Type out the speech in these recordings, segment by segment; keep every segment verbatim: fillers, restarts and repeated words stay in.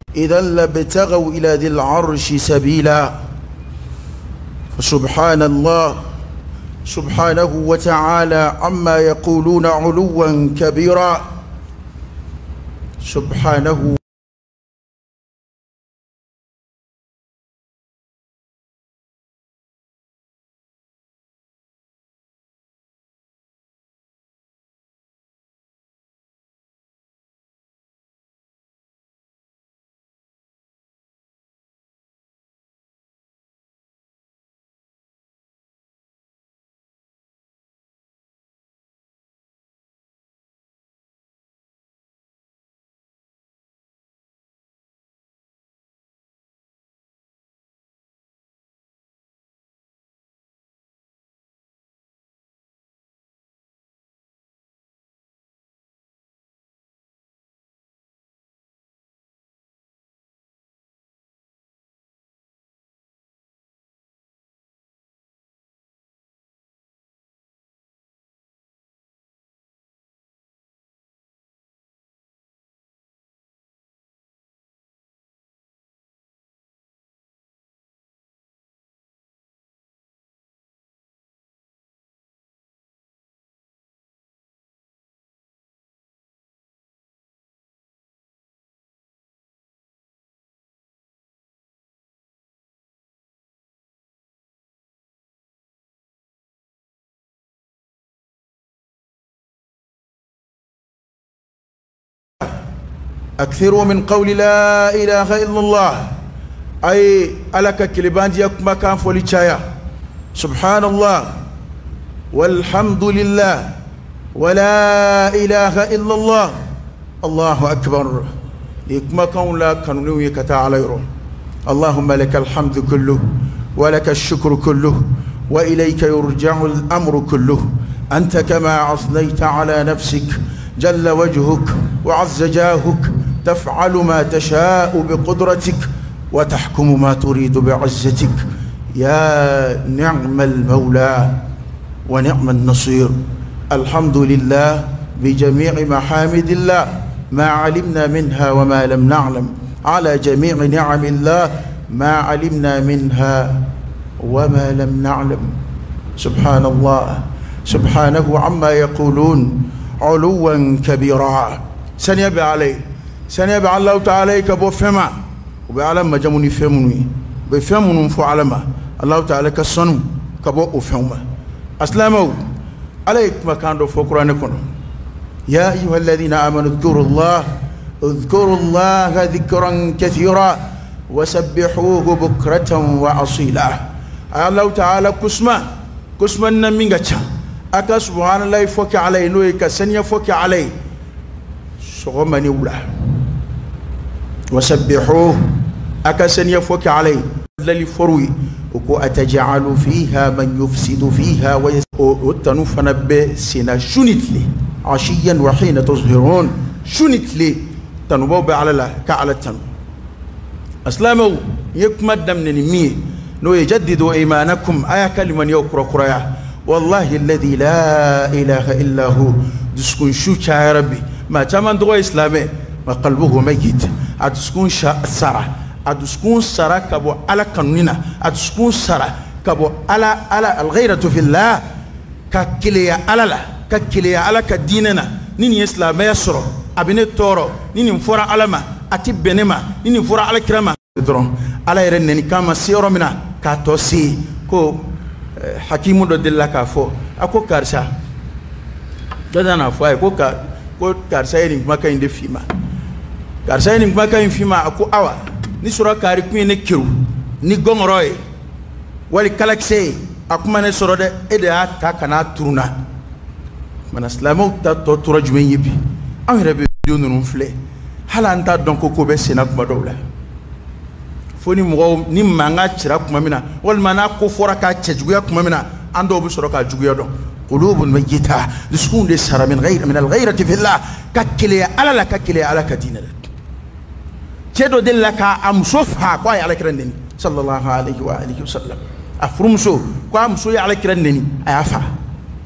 إذا لابتغوا إلى ذي العرش سبيلا. فسبحان الله سبحانه وتعالى عما يقولون علوا كبيرا. سبحانه أكثروا من قول لا إله إلا الله، أي ألك كلبان ديك مكان فولي تشايا. سبحان الله والحمد لله ولا إله إلا الله الله أكبر. لك مكان لا كانوا يكتا عليهم. اللهم لك الحمد كله ولك الشكر كله وإليك يرجع الأمر كله. أنت كما أثنيت على نفسك جل وجهك وعز جاهك، تفعل ما تشاء بقدرتك وتحكم ما تريد بعزتك. يا نعم المولى ونعم النصير. الحمد لله بجميع محامد الله، ما علمنا منها وما لم نعلم، على جميع نعم الله ما علمنا منها وما لم نعلم. سبحان الله سبحانه عما يقولون علوا كبيرا. سنيبي عليه سنيبي الله تعالى كبو فما وبعلم ما جموني فهمني بفهمون فعلما الله تعالى كسنو كبو فهما أسلامو عليك ما كان دو فقرانكم. يا أيها الذين آمنوا اذكروا الله اذكروا الله ذكرا كثيرا وسبحوه بكرة وأصيلا. الله تعالى كسما كسما نمينغا أكا سبحان الله فوك علي نوي كسنيا فوك علي سغمني ولا وسبحوه أكا سنيا فوك علي الذي فروي وكو أتجعل فيها من يفسد فيها ويتنفن بسنا شنتلي عشيا وحين تظهرون شنتلي تنبوب على الله كعلى التنو. أسلامو يكمد من المي نو يجددوا إيمانكم آية كلمة يوكرا كرايا. والله الذي لا إله إلا هو دسكون شو يا ربي ما تمن دغوا إسلامي ما قلبه ميت أدسكون سرا أدسكون سرا كبو على قانوننا أدسكون سرا كبو على على الغيرة في الله ككليا على لا ككليا على كديننا نيني إسلام يسر أبني تورو نيني مفورا على ما أتي بنما نيني مفورا على كرما درون على يرنني كما سيرو منا كاتوسي كو حكيم دو دلا كافو أكو كارسا دانا فاي كو كار كو كارسا ينك ما كاين دفيما كارسا ينك ما كاين فيما أكو أوا نسورا كاري كوين نكيرو نيغون روي ولي كالاكسي أكو ما نسورا ده إده تا كنا ترونا من أسلامو تا تورا جمين يبي أمي ربي دون نفلي هلا أنت دونكو كو بسينا كما دولا foni mo ni manga chira kuma mina wal mana ko fora ka chejuya kuma mina ando bu soroka juguya do qulubun mayyita liskun li sara min ghayr min al ghayrati fillah kakile ala la kakile ala kadina chedo dillaka am sufha ko ay ala kirandeni sallallahu alayhi wa alihi wasallam afrumso ko am so ya ala kirandeni ayafa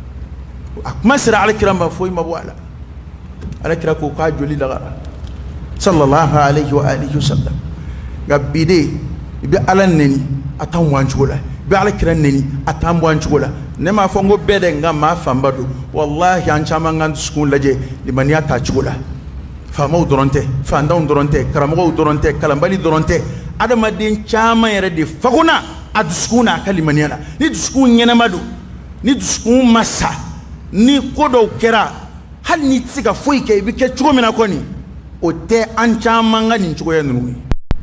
akma sira ala kiramba foi mabwala ala kirako ka joli dagara sallallahu alayhi wa alihi wasallam gabide bi ala neni atan wanchola bi ala kiran neni atan wanchola ne ma fongo bede nga ma fambadu wallahi an chama ngan skun laje limaniya ta chola famaw doronte fandaw doronte karamaw doronte kalambali doronte adama din chama yere de faguna aduskuna kalimaniya ni duskun nyena madu ni duskun massa ni kodo kera hal ni tsiga foi ke bi ke chugo mina koni o te an chama ngani chugo yanu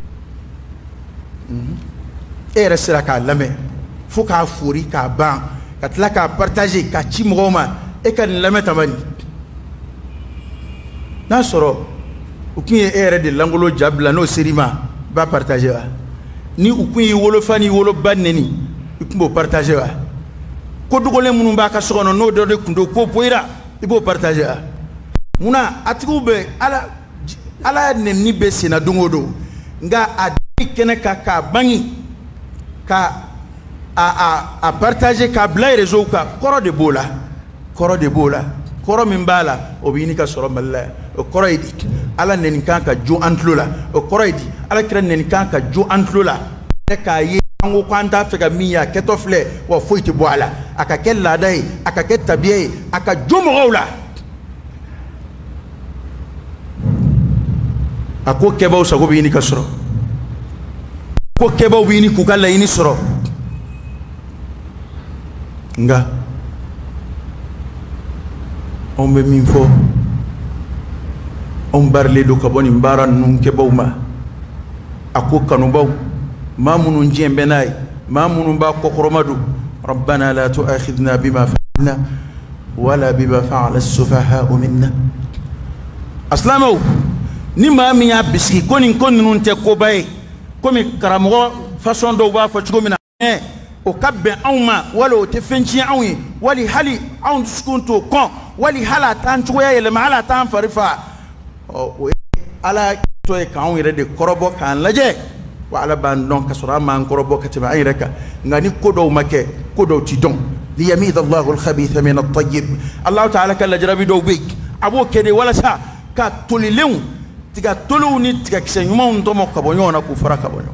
era sera ka lame fo ka furi ka ban ka tla ka partager ka ci mogoma e kan lame tamani na soro ukunye era de langolo jabla no serima ba partager wa ni ukunye wolo fani wolo banneni ukumbo partager wa ko dugole munun ba ka sono no do de kundo ko poira ibo partager wa muna atigube ala ala ne ni be sina dungodo nga adi kene ka ka bangi ka a a a partager ka bla réseau ka koro de bola koro de bola koro min bala o bini ka soro malla o koro idi ala nen kan ka jo antlola o koro idi ala kira nen kan ka jo antlola e ka ye ango kwanta fega miya ketofle wa foiti boala aka kella dai aka ketabiye aka jo mogawla ako keba usago bini ka soro ko keba wini ku kala ini soro nga on be min fo on barle do kaboni mbara nun keba uma ako kanu baw mamunu jembe nay mamunu ba ko koromadu rabbana la tu'akhidna bima fa'alna wala bima fa'ala as-sufaha minna aslamu ni ma mi ya biski koni koni nun te ko bay komi karamo façon do ba fa chugo mina eh o kabbe awma wala o te fenchi awi wali hali awn skunto kon wali hala tan chugo ya le mala tan farifa o ala to e kan yire de korobo kan laje wa ala ban don kasura man korobo katima ay reka ngani kodo make kodo ti don li yamid allah al khabith min at tayyib allah ta'ala kala jarabi do be abo kede wala sa ka tolilew tiga tolu ni tiga kisenyuma ndo mo kabonyona ku fara kabonyona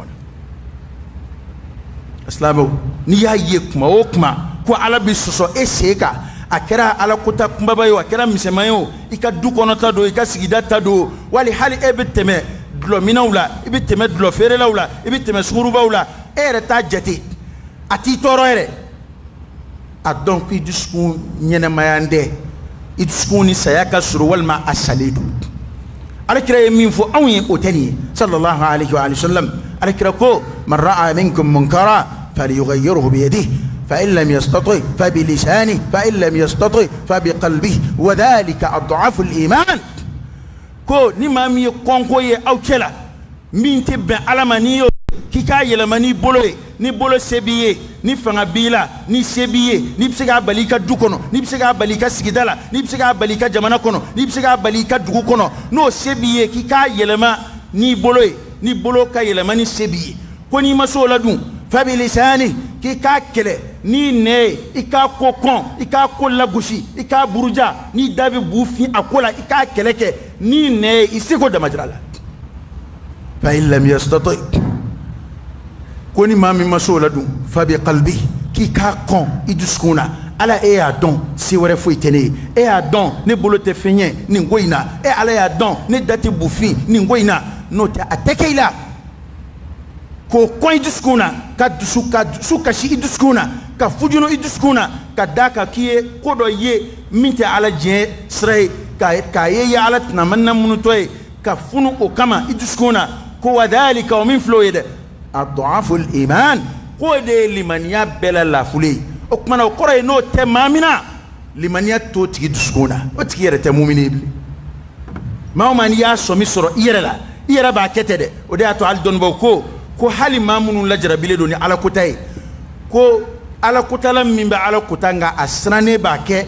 islamu ni ya yekuma okuma ko ala bisoso eseka akera ala kuta kumbabayo akera misemayo ika du konota do ika sigida tado wali hali ebeteme dlo minawla ebeteme dlo ferelawla ebeteme surubawla ere ta jeti ati toro ere adon ki disku nyene mayande idisku ni sayaka suru walma asalidu على كرا من فو أوين أتني صلى الله عليه وآله وسلم على كرا كو من رأى منكم منكرا فليغيره بيده فإن لم يستطع فبلسانه فإن لم يستطع فبقلبه وذلك أضعف الإيمان كو نمامي كونكوي أو كلا من تبع على منيو كيكاي لمني بولوي ni bolo sebiye ni fanga bila ni sebiye ni bisega balika dukono ni bisega balika sigidala ni bisega balika jamana kono ni bisega balika dugu kono no sebiye ki ka yelema ni bolo ni bolo ka yelema ni sebiye ko ni masola dun fabi lisani ki ka kele ni ne ika kokon ika kola gushi ika buruja ni dabi bufi akola ika keleke ni ne isiko da majrala fa in lam yastati koni mami masola dun fabi qalbi ki ka kon iduskuna ala e ya don si wore fo itene e ya don ne bolo te fenye ni ngoina e ala ya don ne dati bufi ni ngoina no te atekeila ko kon iduskuna ka dusuka suka shi iduskuna ka fujuno iduskuna ka daka kiye kodo ye minte ala je sray ka ka ye ya ala tnamanna munutoy ka funu o kama iduskuna ko wadhalika wa min floyede أضعف الإيمان قد لمن يبل لا فلي أكمل وقرأ نو تمامنا لمن يتو تجدسكونا وتكير تمومين ما هو من ياسو مصر إيرلا إيرلا باكتة وده أتوال دون بوكو كو حالي ما منو لجرا بلدوني على كتاي كو على كتالا من على كتانغا أسراني باكي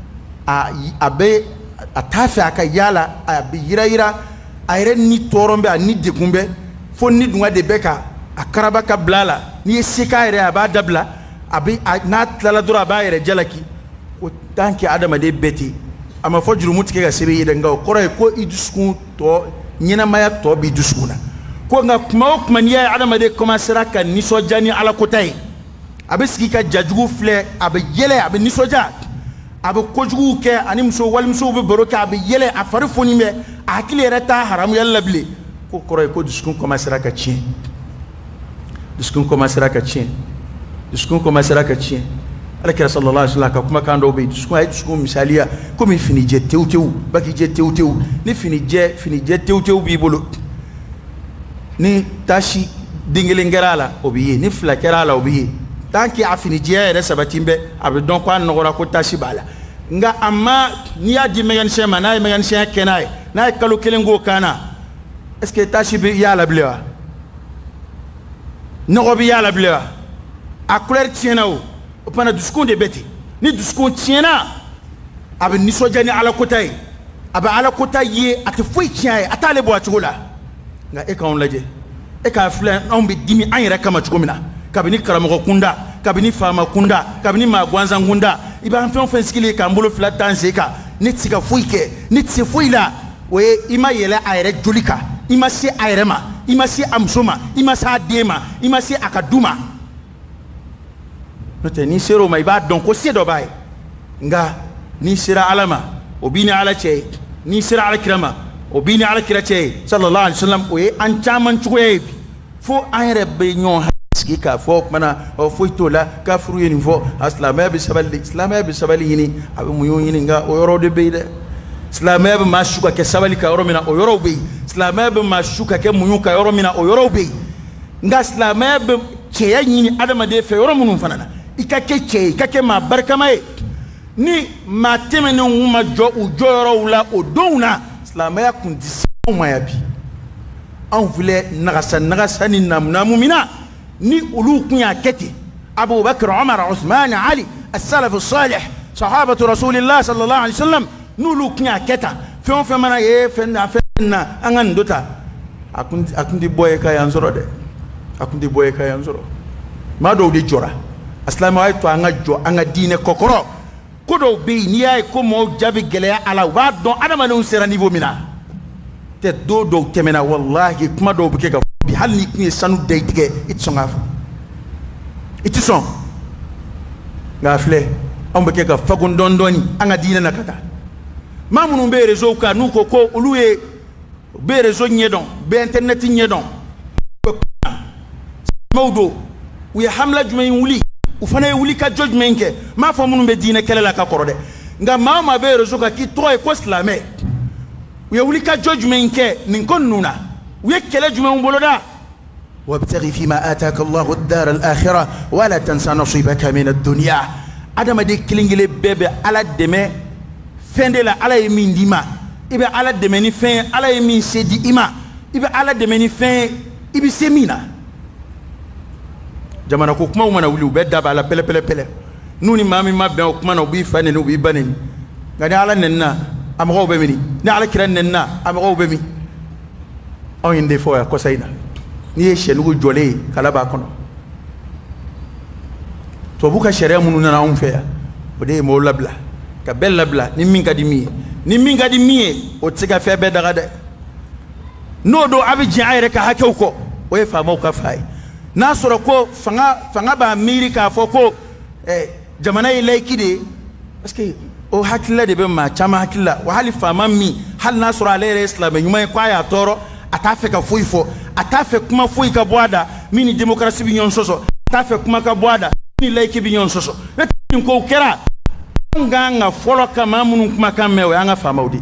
أبي أتافي أكا يالا أبي يرا يرا أيرن ني تورم بي ني ديكومبي فون ني دونغا دي بكا akaraba ka blala ni sika ire aba dabla abi na tlala dura ba ire jalaki ko tanki adama de beti ama fojru mutike ga siri de ngaw koray ko idusku to nyina maya to bi dusuna ko nga kuma o kuma ni ya adama de commencera ka nisoja ni ala kotai abe sigi ka jajugu fle abe yele abe nisoja abe kojugu ke ani muso wal muso be boroka abe yele a fari foni me a hakili reta haram yalla bile ko koroy ko duskun commencera ka tien duskun commencera ka tien duskun commencera ka tien ala kira sallallahu alaihi wasallam ka kuma kan do be duskun ay duskun misaliya ko mi fini je tewtew baki je tewtew ni fini je fini je tewtew bi bolo ni tashi dingelingala obiye ni flakerala obiye tanki afini je re sabatimbe abe don kwa nogora ko tashi bala nga amma ni ya di megan shema na megan shema kenai na kalu kelengo kana est-ce que tashi bi ya la blewa no bi ya la blewa a couleur tiena o pana duskun de beti ni duskun tiena abe ni sojani ala kotai abe ala kotai ye ate foi tiaye atale bo atugula nga e ka on laje e ka flan on be dimi an yere kama tugumina kabini karamo kunda kabini fama kunda kabini magwanza ngunda iba fen fen skili ka mbolo flat tanzeka nitsika fuike nitsi fuila we ima yele ayre julika ima si ayrema ima si amsoma ima sa dema ima si akaduma note ni sero mai ba don ko se do bay nga ni sira alama obini ala che ni sira ala kirama obini ala kirache sallallahu alaihi wasallam we an chaman chuwe fo ayre be nyon haski ka fo mana o fo tola ka furu yini fo aslama bi sabali islama bi sabali yini abe muyo yini nga o yoro de be de islama bi mashuka ke sabali ka yoro mina o yoro be islama bi mashuka ke muyo ka yoro mina o yoro be nga islama bi che yini adama de fe yoro munun fanana ikake che ikake ma barka mai ni ma temene uma jo u joro wala o dona islam ya kun disau mayabi an vule nagasa nagasa ni namna mumina ni ulu kunya kete Abu Bakr Umar Uthman Ali as-salaf as-salih sahabatu rasulillah sallallahu alaihi wasallam nulu kunya keta fe fe mana ye fe na fe na angan dota akundi akundi boye ka yanzoro de akundi boye ka yanzoro ma do di jora islam ay to anga jo anga dine kokoro kodo be ni ay ko mo jabi gele ala wa don adama no sera niveau mina te do do temena wallahi kuma do buke ga bi halni ni sanu de tige itsonga itson ngafle on buke ga fagun don doni anga dine nakata mamunu be rezo ka nu ko ko uluye be rezo nyedon be internet nyedon mawdo wi hamla jumay wuli ufana wuli ka judgment ke ma fa munu be dine kelela ka korode nga mama be rezo ka ki to e ko islamé wi wuli ka judgment ke nin kon nuna wi kele jumay mboloda wabtaghi fima ataka Allahu ad-dar al-akhirah wala tansa nasibaka min ad-dunya adama de kilingile bebe ala deme fende la ala yemi ndima ibe ala deme ni fin ala yemi sedi ima ibe ala deme ni fin ibi semina jamana ko kuma umana wuli ube daba ala pele pele pele nuni mami mabbe o kuma no bi fane no bi baneni ngani ala nenna amgo be mini ni ala kiran nenna amgo be mi on inde fo ya ko sayna ni e shelu go jole kala ba kono to buka sharia munu na on fe o de mo labla ka bel labla ni min kadi mi ni min kadi mi o tiga fe be daga de no do abi jaire ka hakew ko o e fa mo ka fay nasoro ko fanga fanga ba amerika foko eh jamana ile kide parce que o hakilla de be ma chama hakilla wa hali fama mi hal nasoro ale islam nyuma kwa ya toro atafe ka fuifo atafe kuma fui ka boada mini demokrasi bi nyon soso atafe kuma ka boada ni like bi nyon soso netin ko kera nganga folo kama munu kuma kamewe anga fama udi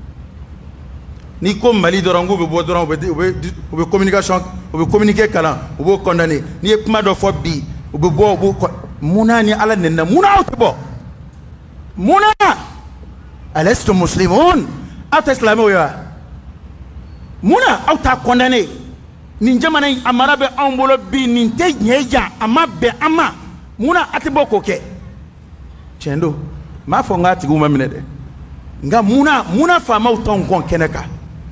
ni ko mali dorango be bo dorango be be communication be communiquer kala be condamner ni kuma do fo bi be bo bo muna ni ala nenna muna utbo muna alastu muslimun ata islamu ya muna auta condamner ni jamana amara be ambolo bi ni te nyeja ama be ama muna atibo koke chendo ma fo ngati guma minede nga muna muna fama uton kon keneka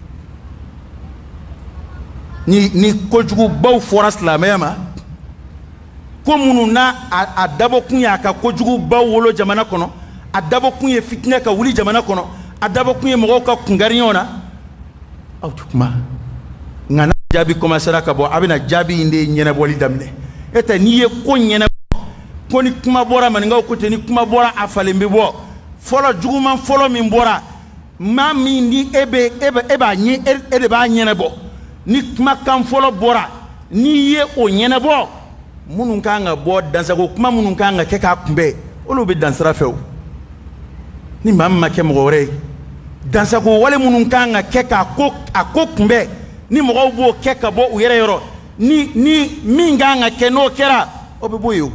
ni ni kojugu baw fora islamema ko munu na adabo kunya ka kojugu baw wolo jamana kono adabo kunya fitna ka wuli jamana kono adabo kunya mo ka kungariona aw tukuma ngana jabi commencer ka bo abina jabi inde nyene boli damne eta ni ye ko nyene ko ni kuma bora man ngaw ko te ni kuma bora afale mbi bo folo juguma folo min bora ma mi ni ebe ebe eba nyi ede ba nyene bo ni kuma kan folo bora ni ye o nyene bo munun ka nga bo dansa ko kuma munun ka nga ke ka kumbe olu be dansara few ni mamma ke mo gore dansa ko wale munun ka nga ke ka ko akokumbe ni mo bo ke ka bo u yere yoro ni ni minga nga ke no kera obe boyo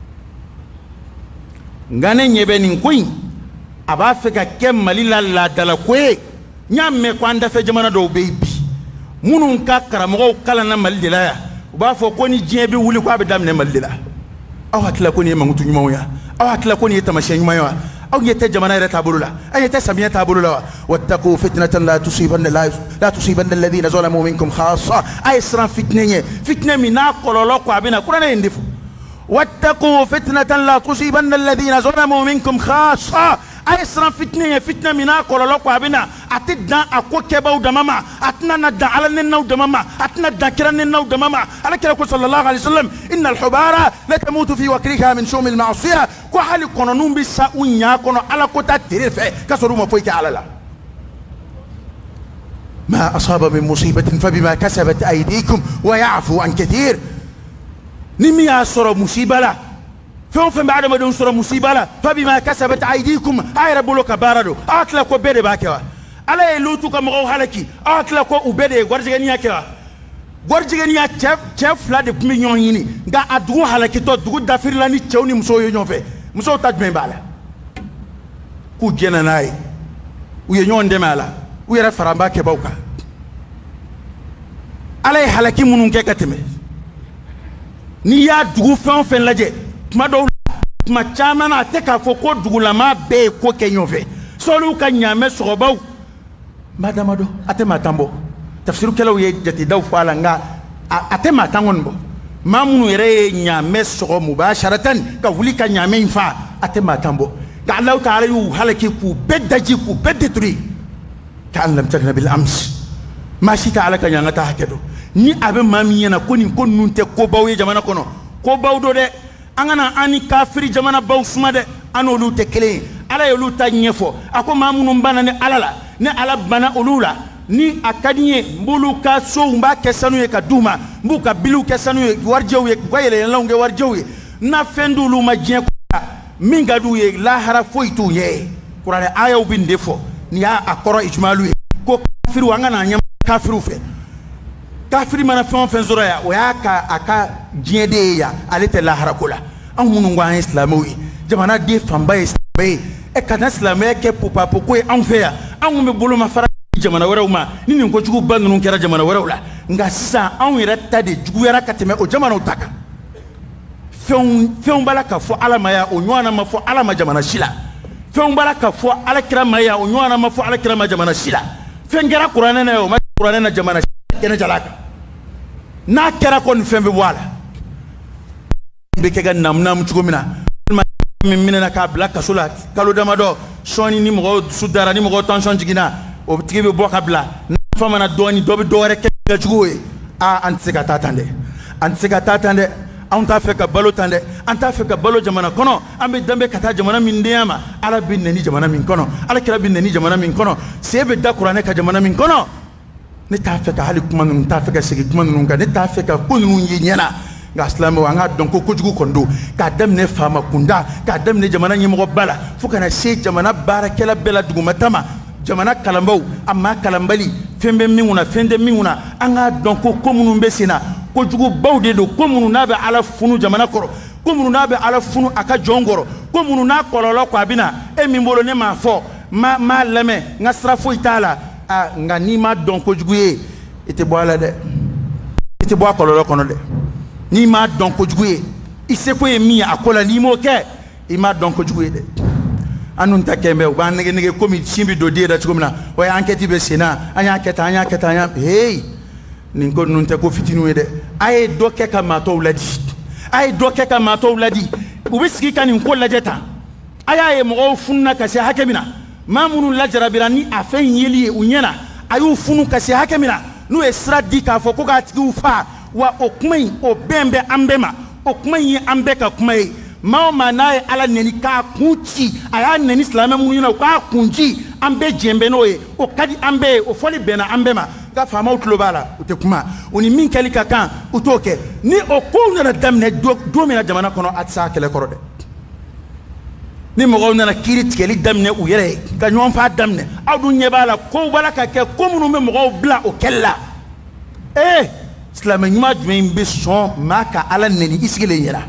ngane nyebe ni kuin aba fe ka ke malila la dala kwe nyamme ko anda fe jamana do bebi munun ka karamo kala na malila ya ba fo ko ni jebe wuli ko abe damne malila aw hakla ko ni mangutu nyuma ya aw hakla ko ni tamashe nyuma ya أو يتجمعنا إلى تابولولا أي تسمية تابولولا واتقوا فتنة لا تصيبن لا لا تصيبن الذين ظلموا منكم خاصة أي سرا فتنة فتنة من أقول لك وعبنا كلنا يندفوا واتقوا فتنة لا تصيبن الذين ظلموا منكم خاصة أي سرا فتنة فتنة من أقول لك وعبنا أتدنا أقوى كبا ودمما أتنا ندع على النو ودمما أتنا ذكرنا النو ودمما على كلا صلى الله عليه وسلم إن الحبارة لا تموت في وكرها من شوم المعصية كحال قانون بساوية قانون على كتا ترفع كسروا ما فيك على لا ما أصاب من مصيبة فبما كسبت أيديكم ويعفو عن كثير نمي أصر مصيبة لا فهم فهم بعد ما دون صر مصيبة لا فبما كسبت أيديكم أي ربولك باردو أكلك وبدي باكوا على يلوتو كم غو حالكي أكلك وبدي ورجعني كوا ورجعني chef chef la de million yini ga adou halaki to dugu dafir la ni chewni muso yo ñofe muso taj me bala ku jena nay u ye ñon demala u yere faramba ke bawka alay halaki munun ke kateme ni ya dugu fen fen laje ma do ma chama na te ka fo ko dugu la ma be ko ke ñofe solu ka ñame so baw madama do atema tambo tafsiru kelaw ye jati daw fala nga atema tangon bo mamunu yere nyame sogo mubasharatan ka wuli ka nyame infa atema tambo ga Allah ta'ala yu halaki ku beddaji ku beddetri ka lam takna bil ams ma shi ta'ala ka nyanga ta hakedo ni abe mami yana koni kon nunte ko bawye jamana kono ko bawdo de angana ani kafiri jamana baw suma de anolu te kele ala yolu ta nyefo ako mamunu mbana ne alala ne ala bana ulula ni akadiye mbulu ka so mba kesanu ye kaduma mbu ka bilu kesanu ye warjew ye gwayele lawnge warjew ye na fendulu ma jien ko minga du ye la hara foitu ye qur'an aya ubinde fo ni ya akoro ijmalu ye ko kafiru wanga na nyam kafiru fe kafiri mana fon fen zora ya o ya ka aka jien de ya alete la hara kula an munu ngwa islamawi jamana de famba islamawi e kana islamé ke pupa poko an fe ya an me bulu ma fara jamana wɛrɛw ma ni nin ko jugu ba ninnu kɛra jamana wɛrɛw la nka sisan anw yɛrɛ ta de juguyara ka tɛmɛ o jamanaw ta kan fɛnw fɛnw b'a la ka fɔ ala ma ya o ɲɔgɔnna ma fɔ ala ma jamana si la fɛnw b'a la ka fɔ alakira ma ya o ɲɔgɔnna ma fɔ alakira ma jamana si la fɛn kɛra kuranɛ na o ma kuranɛ na jamana si kɛnɛ jala kan n'a kɛra kɔni fɛn bɛ bɔ a la bɛ kɛ ka namunam cogo min na min minɛna k'a bila kaso la kalo damadɔ sɔɔni ni mɔgɔw dusu dara ni mɔgɔw tension jiginna o tigi be bɔ ka bila nafa mana dɔɔni dɔ bɛ dɔwɛrɛ kɛ ka jugu ye a an tɛ se ka taa tan dɛ an tɛ se ka taa tan dɛ anw t'a fɛ ka balo tan dɛ an t'a fɛ ka balo jamana kɔnɔ an bɛ danbe ka taa jamana min denya ma ala bɛ nɛni jamana min kɔnɔ alakira bɛ nɛni jamana min kɔnɔ se bɛ da kuranɛ ka jamana min kɔnɔ ne t'a fɛ ka hali kuma ninnu t'a fɛ ka segin kuma ninnu kan ne t'a fɛ ka ko ninnu ye ɲɛna nka silamɛw an k'a dɔn ko kojugu kɔni don k'a daminɛ faama kunda k'a daminɛ jamana ɲɛmɔgɔba la fo kana se jamana baarakɛla bɛɛ la dugumata ma jamana kalanbaw amma kalanbali fɛn bɛ min kunna fɛn tɛ min kunna an k'a dɔn ko ko minnu bɛ sen na kojugubaw de don ko minnu n'a bɛ ala funu jamana kɔrɔ ko minnu n'a bɛ ala funu a ka jɔn kɔrɔ ko minnu n'a kɔlɔlɔ ko a bɛ na e min bolo ne m'a fɔ ma m'a lamɛn n ka sira foyi t'a la a nka n'i ma dɔn kojugu ye i tɛ bɔ a la dɛ i tɛ bɔ a kɔlɔlɔ kɔnɔ dɛ n'i ma dɔn kojugu ye i seko ye min ye a ko la n'i m'o kɛ i ma dɔn kojugu ye dɛ an dun ta kɛn bɛ u b'an nege nege komi sin bɛ don den yɛrɛ cogo min na o ye enquête bɛ sen na an y'a kɛ tan an y'a kɛ tan an y'a hey nin ko ninnu tɛ ko fitininw ye dɛ a ye dɔ kɛ ka maa tɔw ladi a ye dɔ kɛ ka maa tɔw ladi u bɛ sigi ka nin ko lajɛ tan a y'a ye mɔgɔw fununa ka se hakɛ min na maa minnu lajarabira ni a fɛn yeli ye u ɲɛna ayu funu kasi hakemina no esra di ka fo ko ga tigi fa wa okmai o bembe ambema okmai ambe ka kumai ma ma na ala neni ka kunci aya neni islam mu yuna ka kunci ambe jembe no e o kadi ambe o foli bena ambema ga fama utlo bala ute kuma oni min kali ka kan utoke ni o ko na damne do do mina jamana kono atsa kele korode ni mo na kiri tikeli damne u yere ka nyon fa damne adu nyebala ko bala ka ke ko munu me mo bla o kella eh islam nyuma dwen be son maka ala neni isigele yera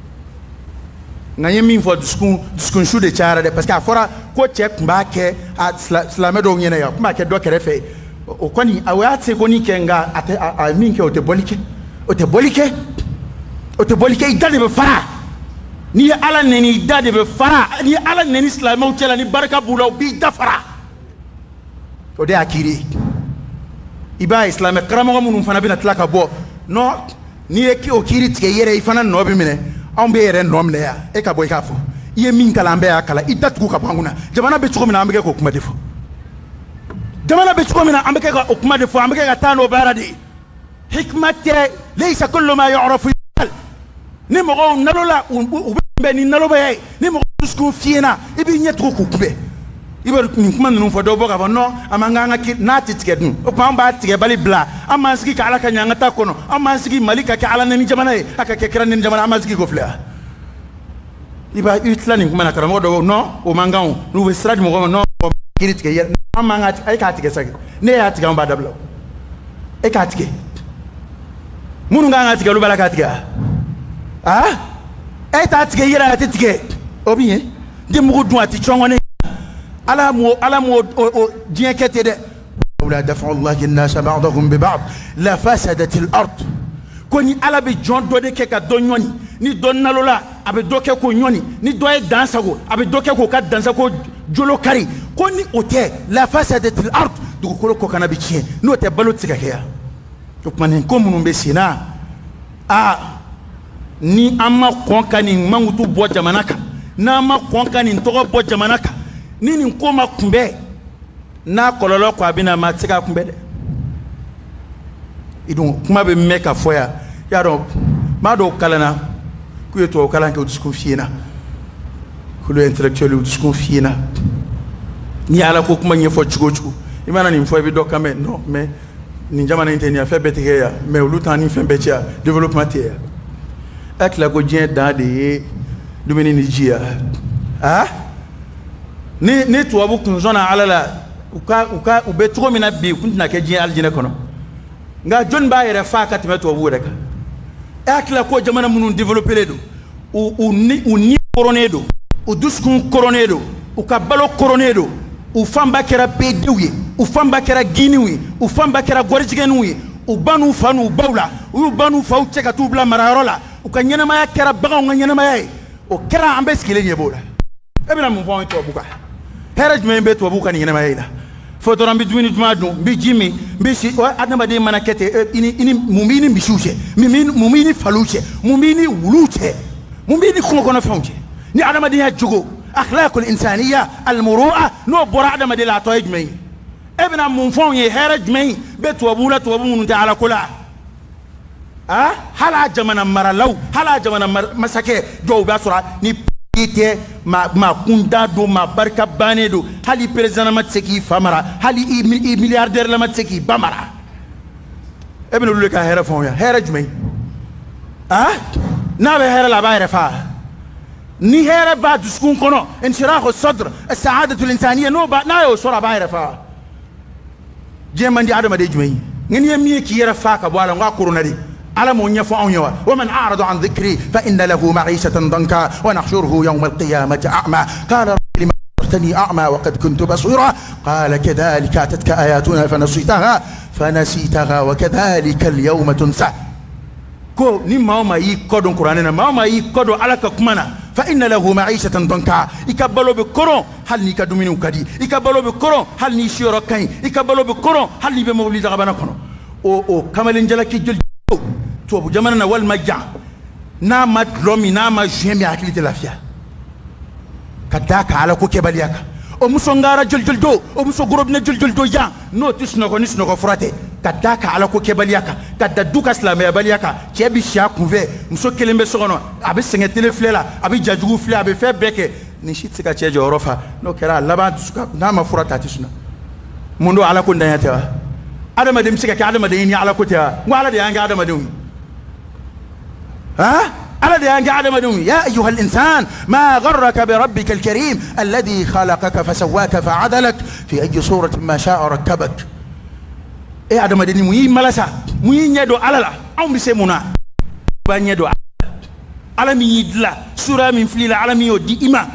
nganye min fo duskun duskun shu de chara de parce que afora ko check mba ke islam do nyene ya kuma ke do kere fe o kwani awati ko ni kenga ate a min ke o te bolike o te bolike o te bolike idade be fara ni ala neni idade be fara ni ala neni islam o chela ni baraka bula bi da fara o de akiri iba islam karamo mun fana bina tlaka bo no ni e ki o kiri tike yere ifana no bi mine on be yere no mle ya e ka boy ka fo ye min kala ambe ya kala idatu ka banguna jamana be chuko mina ambe ko kuma defo jamana be chuko mina ambe ko kuma defo ambe ka tano baradi hikmate laysa kullu ma yu'rafu ni mo nalola u be ni naloba ni mo sku fiena ibi nyetro ko kube ibe ni kuma nunu fo do boka fo no amanga nga ki na titike dun o pa mba tike bali bla amanski ka ala ka nyanga ta kono amanski malika ka ala nani jamana e aka ke kran ni jamana amanski go fla iba itlani kuma na karamo do no o manga on no be strad mo go no kiri tike yer amanga ay ka tike sagi ne ya tike mba dablo e ka tike munu nga nga tike lu bala ka tike ah e ta tike yera ta tike obiye de mu dun ati chongone ala mo ala mo dien kete de wala dafa Allah an-nas ba'dahum bi ba'd la fasadat al-ard koni ala be jon do de ke ka do nyoni ni do nalola abe do ke ko nyoni ni do e dansago abe do ke ko ka dansago jolo kari koni ote la fasadat al-ard du ko ko kana bi chien no te balo tika ke ya to manen ko munun be sina a ni amma konkani mangutu bo jamana ka na ma konkani to bo jamana ka nini koma kumbe na kololo kwa bina matika kumbe de idun kuma be meka foya ya do ma do kalana ku yeto kalan ke disku fiena ku lo intellectuel u disku fiena ni ala ko kuma nyefo chugo chugo imana ni mfo bi do kame no mais ni jamana intenia fe betike ya mais lu tan ni fe betia développement ya ak la ko dien dans des domaines ni jia ah ni ni tuwabu kunzona alala uka uka ubetro mina bi kuntina ke jin aljina kono nga jon ba yere fa ka timeto wu reka akla ko jamana munun développer ledo u u ni u ni coronedo u duskun coronedo u kabalo coronedo u famba kera pedewi u famba kera giniwi u famba kera gorjigenwi u banu fanu bawla u banu faw cheka tubla mararola u kanyana ma kera baga nganyana ma o kera ambe skile nyebola ebina mun fon to buka heraj me mbe to buka ni ngene mayila foto rambi dwini dmadu mbi jimi mbi si adama de manakete ini ini mumini mbishuche mumini mumini faluche mumini wuluche mumini kuma kono fonche ni adama de jugo akhlaqul insaniya al muru'a no bora adama de la to ejmei ebina mun fon ye heraj me be to bula to mun ta ala kula ah hala jamana maralaw hala jamana masake do basura ni ite ma ma kunda do ma barka bane do hali president matseki famara hali i milliardaire la matseki bamara ibn lulika hera fon ya hera jumay ah na be hera la ba fa ni hera ba duskun kono inshirah as-sadr as-sa'adatu al-insaniyya no ba na yo sura ba fa jemandi adama de jumay ngeni yemi ki hera fa ka bwala nga kurunari على من يفعون يوا ومن أعرض عن ذكري فإن له معيشة ضنكا ونحشره يوم القيامة أعمى قال رب لما حشرتني أعمى وقد كنت بصيرا قال كذلك أتتك آياتنا فنسيتها فنسيتها وكذلك اليوم تنسى كو نما ما يكودون قراننا ما ما يكودو على كمانا فإن له معيشة ضنكا يكبلوا بكرون هل نكدمين كدي يكبلوا بكرون هل نشيرو كاين يكبلوا بكرون هل نبي مولد غبنا كنو او او كمالين جلكي جل توبو جمانا wal majja na mat lomi na ma jemi akilite lafia kadaka ala ko kebaliaka o muso ngara jol jol do o muso gorobne jol jol do ya no tisno ko nisno ko frate kadaka ala ko kebaliaka kadda duka islamia baliaka cebi sha kunve muso kelembe sokono abi senge tele flela abi jajugu flela abi fe beke ni shit ka ceje orofa no kera laba duka na ma frata tisna mundo ala ko ndanyata adama dem sika ka adama de ni ala ko ta ngala de yanga adama de ha على ده أنجع على مدوم يا أيها الإنسان ما غرك بربك الكريم الذي خلقك فسواك فعدلك في أي صورة ما شاء ركبك إيه هذا مدني مين ملسا مين يدو على لا أو بسمونا بان يدو على مين يدلا سورة من فليل على مين يدي إما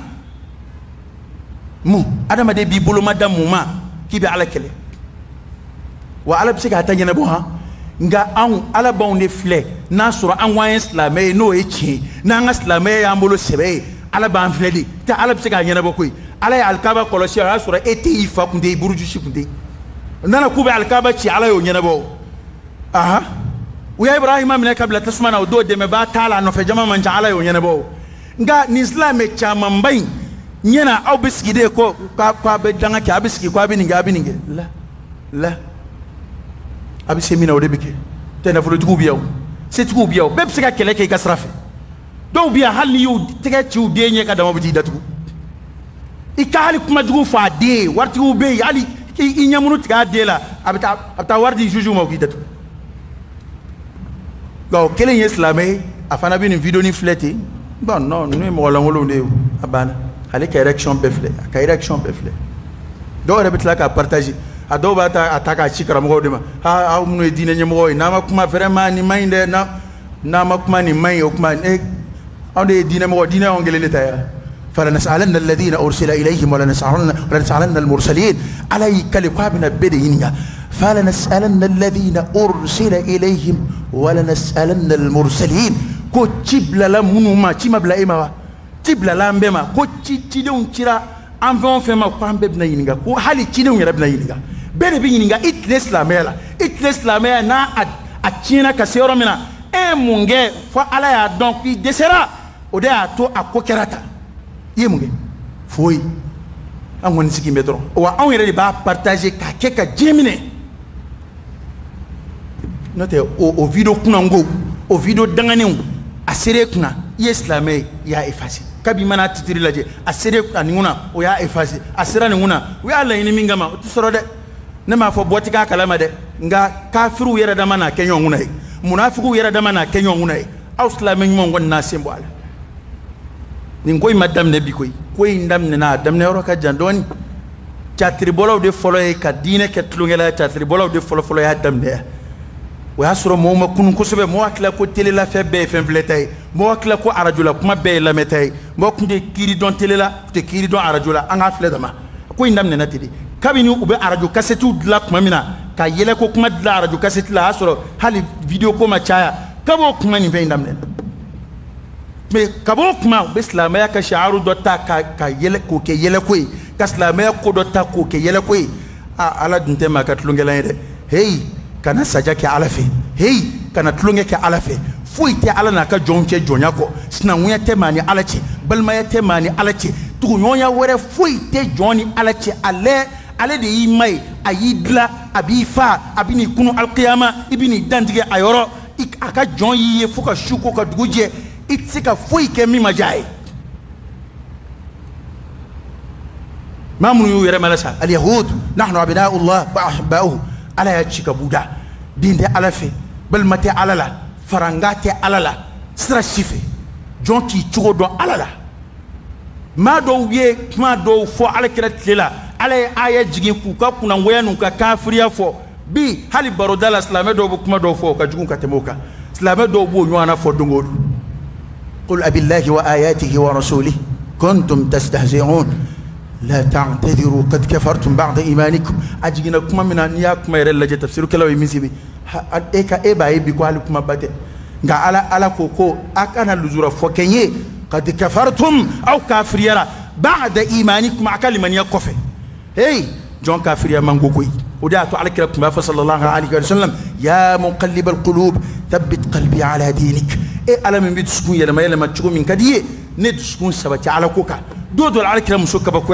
مو هذا مدني بيبولو مدام ما كيف على كله وعلى بسك هتاني نبوها nga an ala baw ne filɛ n'a sɔrɔ an wa ye silamɛ ye n'o ye tiɲɛ n'an ka silamɛya y'an bolo sɛbɛ ye ala b'an filɛ de tɛ ala bɛ se k'a ɲɛnabɔ koyi ala ye alikaba kɔlɔsi o y'a sɔrɔ e tɛ i fa kun tɛ i buruju si kun tɛ n nana k'u bɛ alikaba ci ala y'o ɲɛnabɔ aha u ye ibrahima minɛ ka bila tasuma na o don dɛmɛbaa t'a la a nɔfɛ jama man ca ala y'o ɲɛnabɔ nka nin silamɛ camanba in ɲɛna aw bɛ sigi de ko k'a bɛ danga kɛ a bɛ sigi k'a bɛ nin kɛ a bɛ nin kɛ la la abi semina o de bike te na folo tugu biyaw se tugu biyaw be se ka kele ke ka srafe do biya hal ni yu tege ci u de nye ka dama bi datugu i ka hal kuma dugu fa de warti u be ali i nyamunu tiga de la abita abita wardi juju mo ki datu go kele ye islamé afana bi ni video ni flete bon non ni mo la ngolo de abana hal ka érection be flé ka érection be flé do rebit la ka partager a dɔw b'a ta a ta k'a ci karamɔgɔw de ma ha aw minnu ye diinɛ ɲɛmɔgɔ ye n'a ma kuma vraiment nin ma ɲi dɛ n'a ma kuma nin ma ɲi o kuma e anw de ye diinɛ mɔgɔ diinɛ y'anw kelen de ta yan فلنسألن الذين أرسل إليهم ولنسألن ولنسألن المرسلين على كلمة من البدينية فلنسألن الذين أرسل إليهم ولنسألن المرسلين كو تبلا لا منوما تيما بلا إما تبلا لا مبما كو تيدون تيرا أنفون فيما قام ببنا ينيغا كو حالي تيدون يربنا ينيغا بيري بي ينيغا إتلس لا ميلا إتلس لا ميلا نا أتينا كسيرو منا إيه مونغي فعلا يا دونك دسرا ودي أتو أكو كراتا yemunge foi an woni siki metro wa an yere ba partager ka ke ka jemine note o o video kuna ngo o video dangane a sere kuna islamé ya effacer kabi mana titiri laje a sere kuna nguna o ya effacer a sera nguna wi alla yini mingama to soro de ne ma fo botika kalama de nga kafiru yere da mana kenyo nguna e munafiku yere da mana kenyo nguna e aw islamé mo ngon na sembo ala ningoy madam ne bikoy koy ndam ne na dam ne ro ka jandoni chatri bolaw de folo e ka dine ke tlungela chatri bolaw de folo folo ya dam ne wa asro mo ma kun ko sobe mo akla ko tele la fe be fen fletay mo akla ko arajula kuma be la metay mo kunde kiri don tele la te kiri don arajula anga fletama koy ndam ne na tidi kabini ube araju kasetu la kuma mina ka yele ko kuma la araju kasetu la asro hali video ko ma chaya kabo kuma ni ve ndam ne mais kabo kuma islamaya ka shaaru dota ka ka yele ko ke yele koy ka islamaya ko dota ko ke yele koy a ala dunte ma ka tlungela ide hey kana saja ke ala fe hey kana tlunge ke ala fe fuite ala na ka jonche jonya ko sina wuya te mani ala che balma ya te mani ala che tu nyonya wore fuite joni ala che ale ale de yimai ayidla abifa abini kunu alqiyama ibini dandige ayoro aka jon yi fuka shuko ka duguje itzika foi ke mi majai ما من يرى ملسا اليهود نحن أبناء الله وأحباؤه على يتشك بودا دين دي على في بل متى على لا فرنغاتي على لا سرشيفي جون كي تشو دون على لا ما دو يه ما دو فو على كلا تلا على آية جين كوكا كنا وينو كافريا فو بي هالي بارودالا سلامة دو بكما دو فو كجون كتموكا سلامة دو بو يوانا فو دونغول قل أبي الله وآياته ورسوله كنتم تستهزئون لا تعتذروا قد كفرتم بعد إيمانكم أجيناكم من أن ياكم يرى لجة تفسير كلا ويمسيبي إيكا إيبا إيبي كوالكم باتي غا على على كوكو أكنا اللزورة فوكيني قد كفرتم أو كافريرا بعد إيمانكم أكل من يكفي هي جون كافريا منغوكوي ودعتوا على كلامكم صلى الله عليه وسلم يا مقلب القلوب ثبت قلبي على دينك إيه على من بتسكون يا لما يلما تشكون من كديه ندسكون سبتي على كوكا دودو على كلام سوكا بكويرا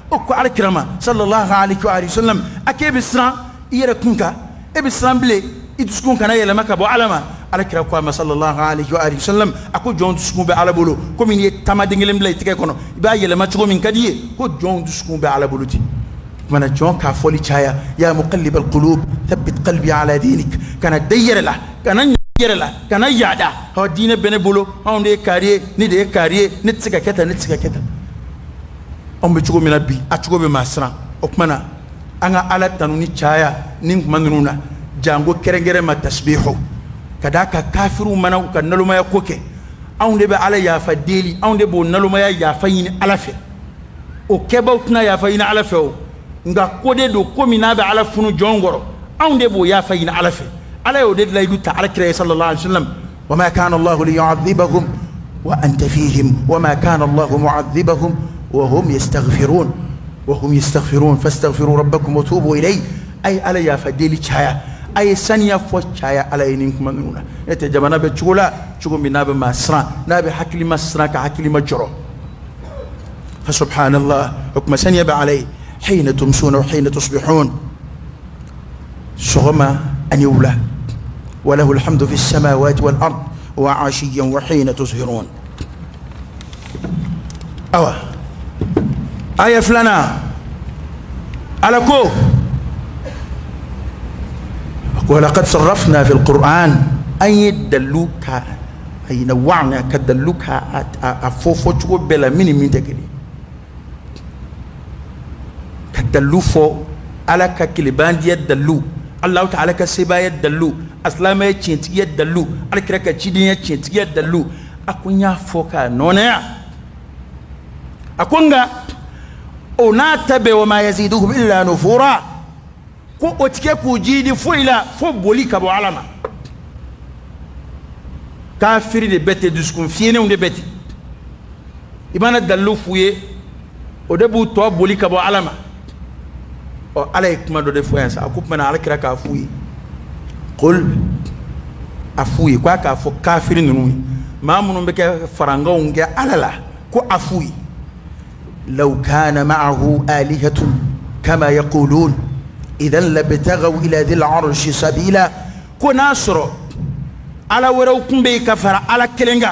أكو على كرامة صلى الله عليه وآله وسلم أكيد بسرعة يركونك إبسرعة بلي يدسكون كنا يلما كبو علما على كرامة صلى الله عليه وآله وسلم أكو جون دسكون بعلى بلو كم إني تمادين لهم بلي تكيكونو يبقى يلما تقول من كديه كو جون دسكون بعلى بلو تي من جون كافولي شايا يا مقلب القلوب ثبت قلبي على دينك كان دير له كان ير له كان يعدا هو دين بني بلو هم ده كاريه ندي كاريه نتسك كتا نتسك كتا أم بتشوف من البي أتشوف بمسرا أكمنا أنا على تنوني شايا نين منرونا جانغو كرنجر ما تسبيحه كذاك كافر مناو كنلو ما يكوكي أون ده بعلى يافديلي أون ده بونلو ما يافين على في وكبوتنا يافين على فيه nga kode do komina be ala funu jongoro awde bo ya fayina ala fe ala yo de lay du ta'ala kire sallallahu alaihi wasallam wama kana allah liyu'adhibahum wa anta fihim wama kana allah mu'adhibahum wa hum yastaghfirun wa hum yastaghfirun fastaghfiru rabbakum wa tubu ilayhi ay ala ya fadili chaya ay saniya fo chaya ala yinin kumanuna ete jamana be chula chugo minabe masra nabe hakli masra ka hakli majro fa subhanallah hukma saniya ba alayhi حين تمسون وحين تصبحون صغما أن يولى وله الحمد في السماوات والأرض وعشيا وحين تظهرون أوه آية فلنا على كو ولقد صرفنا في القرآن أن يدلوك أي نوعنا كدلوك أفوفو بلا مني من تكلي دلو فو على كلبان دي دلو الله تعالى كسبا يدلو اسلام يچنت يدلو على كركا تشدين يچنت يدلو اكونيا فوكا نونا اكونغا ona tabe wa ma yaziduhum illa nufura ko otike ku jidi fuila fo boli ka bo alama kafiri de bete disconfiene on de bete ibana dallu fuye o debu to boli ka bo alama على كما دو دفوانس أكوب من على كراك أفوي قل أفوي كوا كافو كافر نوني ما منو بك فرانغا ونجا على لا كو أفوي لو كان معه آلهة كما يقولون إذا لبتغوا إلى ذي العرش سبيلا كو ناصر على وروكم بكفر على كلنجا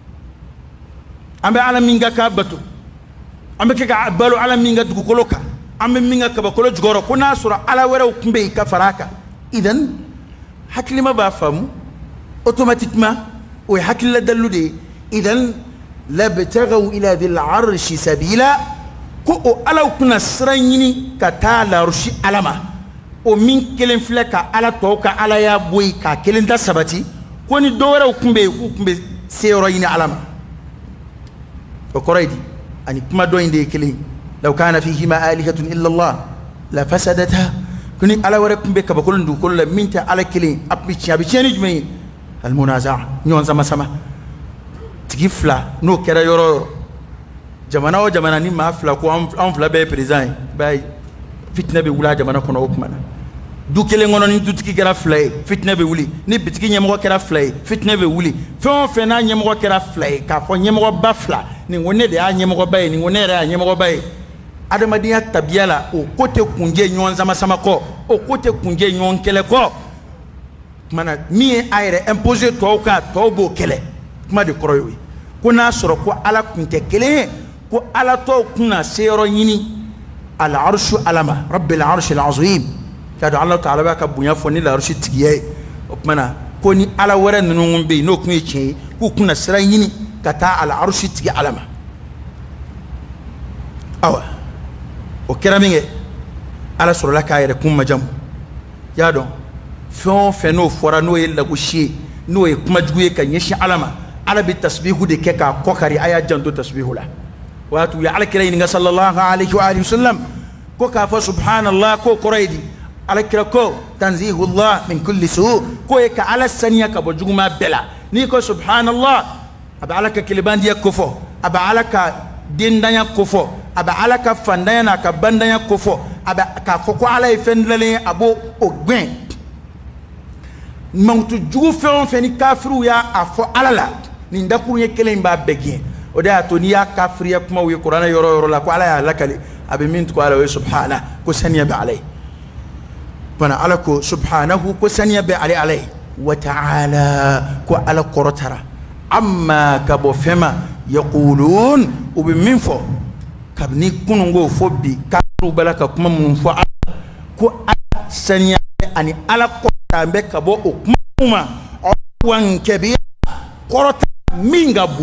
أم على مينجا كابتو أم كيكا بالو على مينجا تقولوكا أما مينغا كبكولو جغورو كنا سورة على وراء كمبي كفراكا إذن حكي ما بفهمو أوتوماتيكما ويحكي لدلو دي إذن لابتغوا إلى ذي العرش سبيلا كو ألاو كنا سريني كتالا رشي ألما ومين كلم فلكا على توكا على يابوي كا كلم دا سبتي كوني دورا وكمبي وكمبي سيرويني ألما وكوريدي أني كما دوين دي كلم لو كان فيهما آلهة إلا الله لفسدتها كني على ورقم بك بقول ندو كل منت على كلين أبيتشي أبيتشي نجمين المنازع نيون سما سما تجيفلا نو كرا يورو جمانا و جمانا ني ما فلا كو أم فلا بي بريزاين باي فتنة بولا جمانا كنا أوكمانا دو كلين غنو ني تكي كرا فلاي فتنة بولي ني بتكي نيمو كرا فلاي فتنة بولي فون فنا نيمو كرا فلاي كافو نيمو بافلا ني وني دي نيمو باي ني وني را نيمو باي adamadiya tabiya la o kote kunje ɲɔgɔn sama sama kɔ o kote kunje ɲɔgɔn kɛlɛ kɔ mana min ye a yɛrɛ imposer tɔw kan tɔw b'o kɛlɛ kuma de kɔrɔ y'o ye ko n'a sɔrɔ ko ala kun tɛ kelen ye ko ala tɔw kun na se yɔrɔ ɲini al arshu ala ma rabbil arshi al azim k'a dɔn ala ta'ala b'a ka bonya fɔ ni larusi tigiya ye o kumana ko ni ala wɛrɛ ninnu bɛ yen n'o kun ye tiɲɛ ye k'u kun na sira ɲini ka taa al arushi tigi ala ma awa o kɛra min kɛ ala sɔrɔla k'a yɛrɛ kun majamu y'a dɔn fɛn o fɛn n'o fɔra n'o ye lagosi ye n'o ye kuma jugu ye ka ɲɛsin ala ma ala bɛ tasbihu de kɛ k'a kɔ kari a y'a janto tasbihu la o y'a to u ye ala kira ɲininka sallallahu alayhi wa alihi wa sallam ko k'a fɔ subhanallah k'o kɔrɔ ye di ala kira ko tanzihullah min kulli su k'o ye ka ala saniya ka bɔ juguman bɛɛ la n'i ko subhanallah a bɛ ala ka kilebandiya ko fɔ a bɛ ala ka dendanya ko fɔ a bɛ ala ka fandanya n'a ka bandanya ko fɔ a bɛ k'a fɔ ko ala ye fɛn dilanlen ye a b'o o gɛn mankutu jugu fɛn o fɛn ni kafiriw y'a a fɔ ala la nin dakuru ye kelen in b'a bɛɛ gɛn وده أتونيا كافريا كما ويقرأنا يرى يرى لك وعلى لك أبي من تقول عليه سبحانه كسنيا بعليه بنا على كو سبحانه كسنيا بعليه عليه وتعالى كو على قرطرة أما كبو فما يقولون وبمن فو كبني كنغو فوبي كارو بلاك كما من فو كو سنيا أني على قرطرة بكبو أكما وان كبير قرطة مينغابو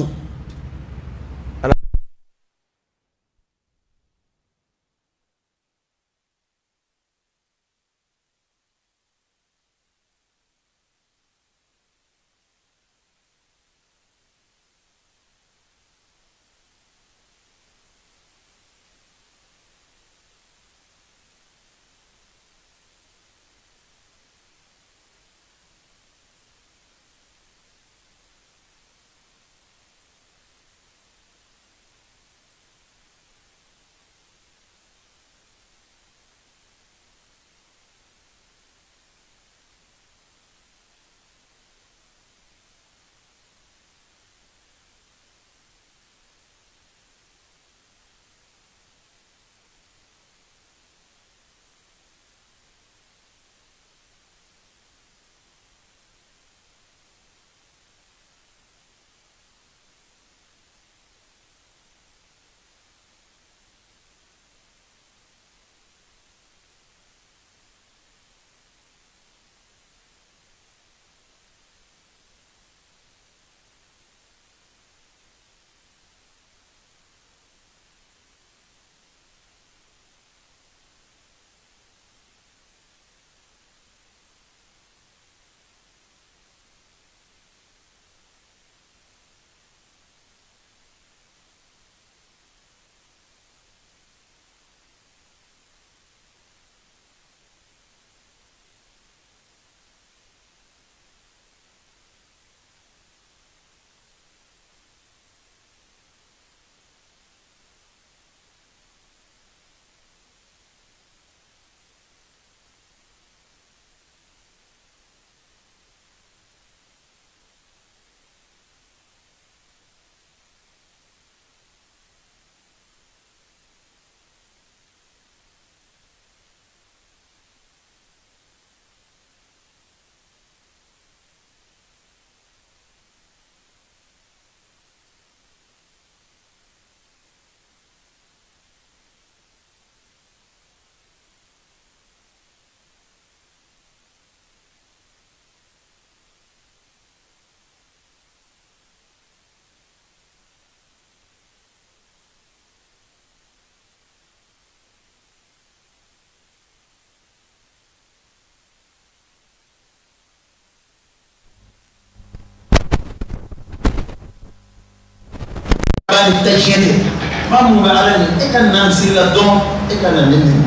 التجهيل ما مو بعلن إكن نمسيلا دون إكن نمني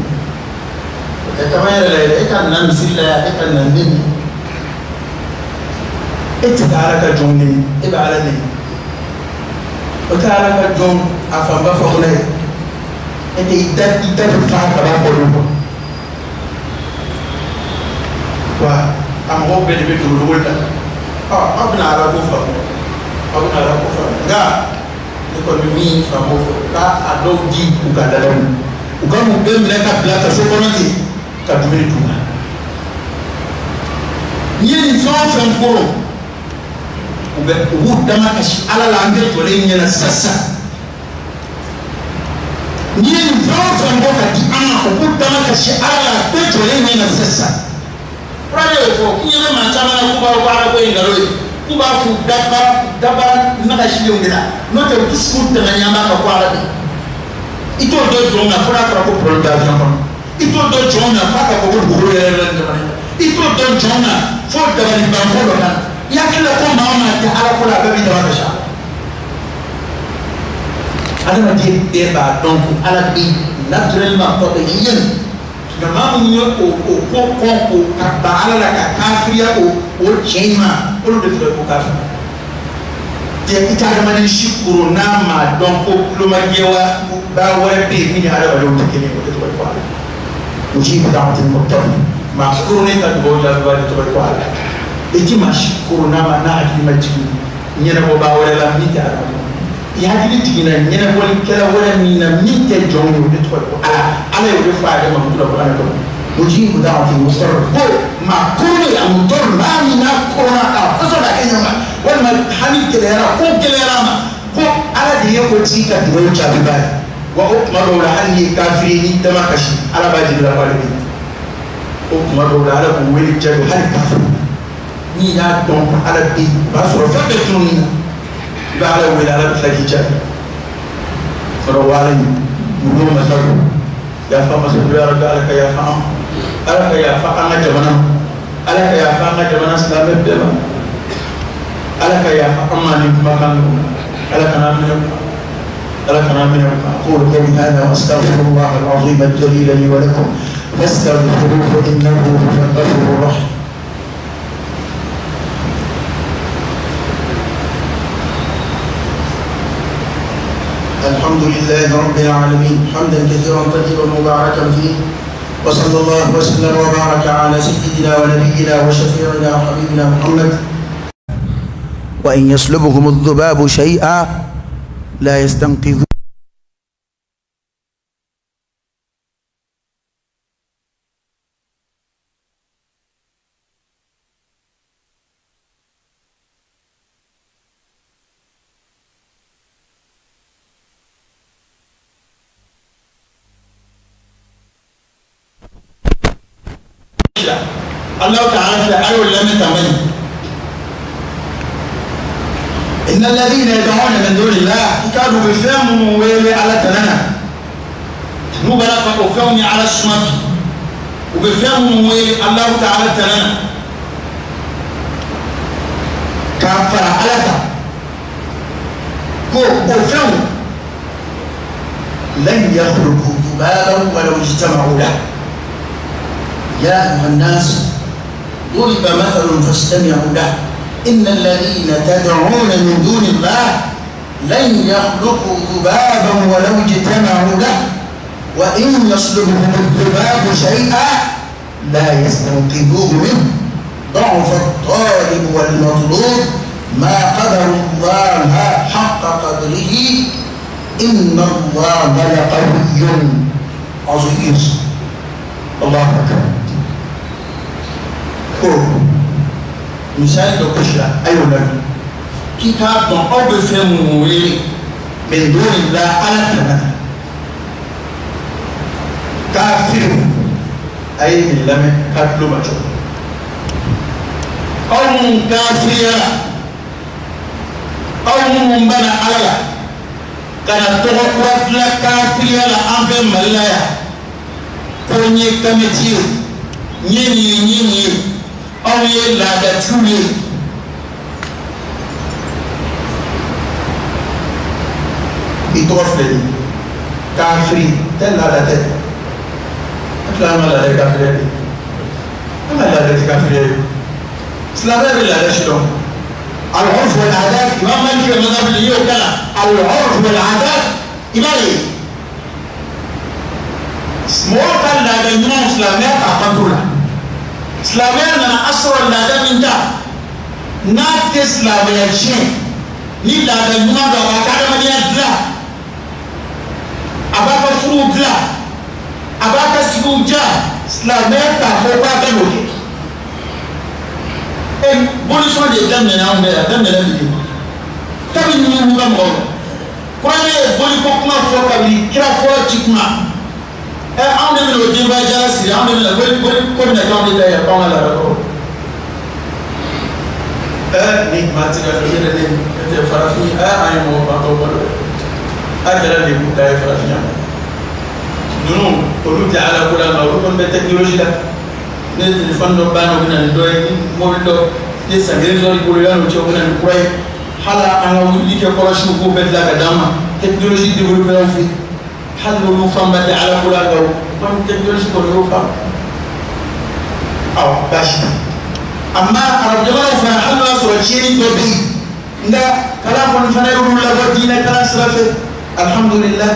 كمان لا إكن نمسيلا إكن نمني إتعارك جوني إبعلني وتعارك جون أفهم بفقله إنت إدت إدت فاك بفقله وأم هو بدي بيقول ولا آه أبنا على كفر أبنا على كفر لا يكون مين فموف كا أدو دي وكذا وكم بيم لك بلاك سوبرنتي كدومي توما نيجي نفهم فهم كورو وب وود دما كش على لانجل تولين يلا ساسا نيجي نفهم فهم كورو كدي أنا وود دما كش على لانجل تولين يلا ساسا رأيه فوق يلا ما تمنا كوبا وبارا كوين غلوي kuba fu daba daba naga shile ngila no te discours de nganyama ka kwala de ito do jonga fora fora ko production ko ito do jonga faka ko ko ko yele de bani ito do jonga fo de bani banko do na yakila ko mama ta ala ko la bebi de bani sha adama de de ba donc ala bi naturellement ko de yen gama mu yo o o ko ko ko ka ba ala la ka kafriya o o chema olu de tebe ko kafir te ita mani shukuru na ma donc ko lumagewa ba wore be ni ala wala o tekene ko to ko ala uji bi da mutin ko to ma shukuru ne ka do ja ba to ko ala iti ma shukuru na ma na ati ma jigi nyene ko ba wore la mi ta ala hakili tigina ɲɛnabɔli kɛla wɛrɛ min na min tɛ jɔn ye o de tɔgɔ ye ko ala ala y'o de fɔ a yɛrɛ ma mutu la kuranɛ kɔnɔ mujibu da'wati musarr ko maa kuru a mutor maa min n'a kɔrɔna k'a fɔsɔ ka kɛ ɲɔgɔn kan walima hali gɛlɛyara ko gɛlɛyara ma ko ala de ye o tigi ka dugawu jaabi ba ye wa o tuma dɔw la hali n'i ye kafiri n'i dama kasi ala b'a jigi la wale min o tuma dɔw la ala k'o wele jaabi hali kafiri n'i y'a dɔn ko ala bɛ yen o b'a sɔrɔ fɛn bɛɛ tunun na i bɛ ala wele ala bɛ tila k'i jaabi sɔrɔ wale min n'o masa don yafa masa don ya rabbi ala ka yafa an ala ka yafa an ka jamana ala ka yafa an ka jamana silamɛ bɛɛ ma ala ka yafa an ma nin kumakan ninnu ala kana minɛ ala kana minɛ أقول قولي هذا وأستغفر الله العظيم الجليل لي ولكم فاستغفروه إنه هو الغفور الرحيم. الحمد لله رب العالمين حمدا كثيرا طيبا مباركا فيه وصلى الله وسلم وبارك على سيدنا ونبينا وشفيعنا وحبيبنا محمد. وإن يسلبهم الذباب شيئا لا يستنقذون الله تعالى فعلوا لم تمنوا إن الذين يدعون من دون الله كانوا بفهموا ويلي على تنانا نبلغ وفهمي على الشمال وبفهموا ويلي الله تعالى تنانا كافر على كو وفهم لن يخلقوا ذبابا ولو اجتمعوا له. يا أيها الناس ضرب مثل فاستمعوا له إن الذين تدعون من دون الله لن يخلقوا ذبابا ولو اجتمعوا له وإن يسلبهم الذباب شيئا لا يستنقذوه منه ضعف الطالب والمطلوب ما قدر الله حق قدره إن الله لقوي عزيز. الله أكبر. ko misali dɔ gosi la a y'o lamɛn k'i k'a dɔn aw bɛ fɛn minnu wele mɛ doni la ala tɛmɛ na kafiri a ye nin lamɛn k'a tulo ma jɔ aw minnu kafiriyara aw minnu bɛna ala la ka na tɔgɔ kura tila kafiriya la an fɛ mali la yan ko n ye kamiti ye n ye nin ye n ye nin ye. aw ye laadatiw ye i tɔgɔ filɛ nin kafiri tɛ laada tɛ a tila an ka laada ye kafiriya de an ka laada tɛ kafiriya ye silamɛya bɛ laada si dɔn al-urf wal-'adat imam Malik ka mazhab i y'o kalan al-urf wal-'adat i b'a ye mɔgɔw ka laada ɲumanw silamɛya k'a kanto la. silamɛya nana a sɔrɔ laada min ta n'a tɛ silamɛya tiɲɛ ni laada ɲuman don a b'a ka adamadenya dilan a b'a ka furuw dilan a b'a ka sigiw diya silamɛya t'a fɔ k'a ka n'o kɛ e bolisɔn de daminɛna anw bɛɛ yan a daminɛna bi de kabini ninnu b'u ka mɔgɔw la kuranɛ ye boliko kuma fɔ kabini kira fɔlɔ ci kuma. ɛ anw de bɛna o denbaya jala siri anw de bɛna ko ko bɛna kɛ anw de ta ye k'anw ka laada kɔrɔ ɛ nin maa ti ka fɛ yɛrɛ de ne tɛ farafin ɛ an ye mɔgɔ batɔ balo a kɛra de k'u ta ye farafinya ninnu olu tɛ ala ko la nka olu kɔni bɛ tɛkinoloji la ne telefɔni dɔ banna o bɛ na ni dɔ ye ni mobili dɔ ni san kelen dɔ bolo yan'o cɛ o bɛ na ni kura ye hali an ka wulili kɛ kɔlɔsiw k'o bɛɛ dilan ka d'an ma tɛkinoloji développé anw fɛ hali n'olu fanba tɛ ala ko la nka o tɛkinoloji kɔni y'o faamu awɔ baasi amma arabu jamanaw fana hali n'o y'a sɔrɔ tiɲɛni dɔ bɛ yen nka kalan kɔni fana y'olu labɔ diinɛ kalan sira fɛ alhamdulilah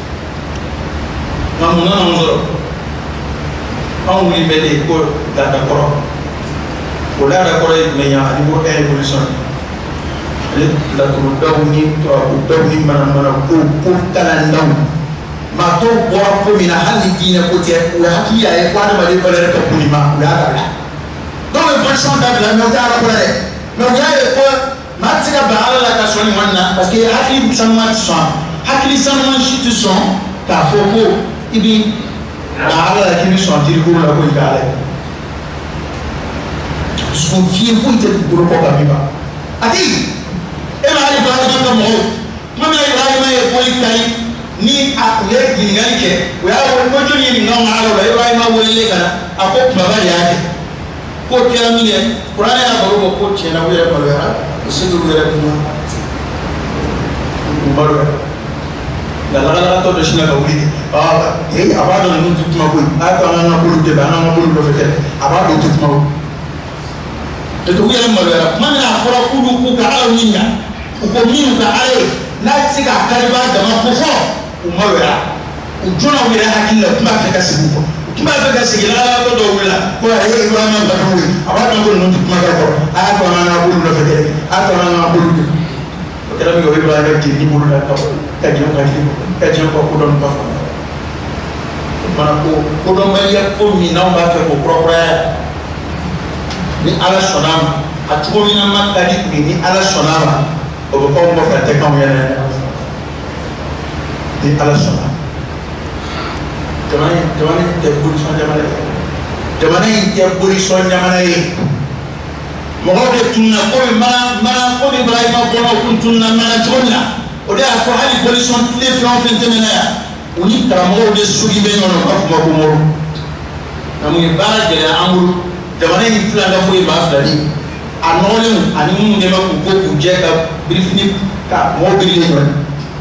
nka mun nana mun sɔrɔ anw wuli bɛ de ko laada kɔrɔ o laada kɔrɔ ye jumɛn ye ani ko révolution la turudawni to udawni mana mana ko ko kalandaw ma to bora ko mina hali dina ko te o hakili ay ko na mali balere ka kulima o ya dara donc le person da la no ta ko le no ya ko ma tika ba ala ka soni wanna parce que hakili samma son hakili samma shi tu son ka foko ibi ba ala ki mi son tiri ko la ko ikale so fie ko te ko ko ka biba ati ema ali ba ba ka mo mama ibrahima e poli kai ni a le gingali ke we a wo ko ni ni ngam ala ba ibrahima wo le kana a ko baba yake ko kira mi ne qur'an ya baro ko ce na wo ya baro ya usidu wo ya kuma baro la la la to do shina ka wuri ah eh abado ni tu tuma ko a to na na bulu de ba na na bulu do fete abado tu tuma ko to wo ya baro ya man na fara kudu ku ka ala minna uko minu ka ale na sika kariba dama kofo umawera ujuna wira hakilla kuma feka sibuko kuma feka sigila ko do wila ko ay ibrahima badawi abata ko non kuma ka ko a ko na bulu do fekere a ko na bulu do kera mi ibrahima ti ni bulu da ko ka ji ka ji ka ji ko ko don ba fa mana ko ko don ba ya ko mi na ba fe ko propre ni ala sonama a tugo mi na ma ka di ni ala sonama o ko ko mo fa te kan yana ni ala sona jamani jamani te buri son jamani jamani te buri son jamani mo ko de tunna ko ma ma ko ibrahima ko no kun tunna ma jonna o de ko hali buri son tule fon fen temena ya uni karamo de sugi be no ko ma ko mo namu bara de amuru jamani ni tula da fo ba fdani anole ani mu de ma ko ko ku je ka brifni ka mo bi le no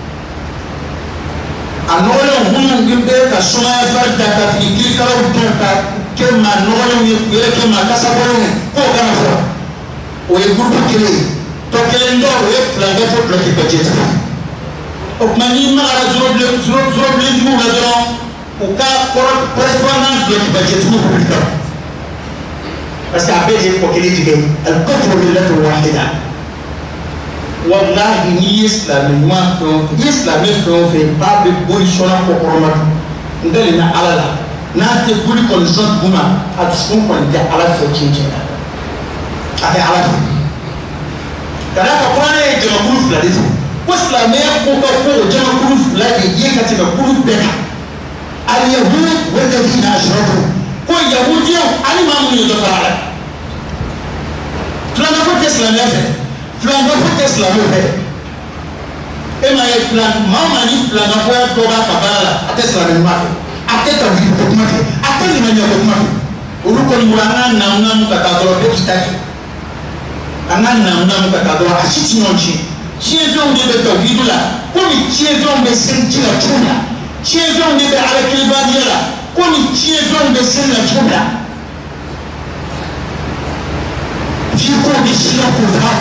anole hunu gimbe ka suma farda ka fi kilka don ka ke ma nole ni yele ke ma kasabolo ko kana fo o e groupe kele to kele ndo o e flanga fo lo ki budget o mani ma ala zoro ble zoro zoro ble mu la do o ka correspondance lo ki budget mu ko ka parce que abeje ko kele tige al kufru millatu wahida wallahi ni islam ma to islam to fe ba be buri sona ko koroma ngali na alala na te buri ko zot buma at sun ko de ala fo cinje na ate ala kada ka qur'ana e jama buru fulade ko islam e ko ka ko jama buru fulade ye ka te ka buru bena al yahud wal ladina ashraku ko yahudiyo ali ma mun yo fara plan ko islam ya fe plan ko islam ya fe e ma e plan mama ni plan ko do ba ka bala ate islam ma fe ate ta wi ko ma fe ate ni ma ko ma fe olu ko ni murana na na mu ka ta do be kitaki ana na na mu ka ta do a shi ti nonchi chi ezo ndi be to bidula ko ni chi ezo be sen ti la tuna chi ezo ndi be ala kilbadiya ko ni chi ezo be sen la tuna fi ko ni shi la ko fa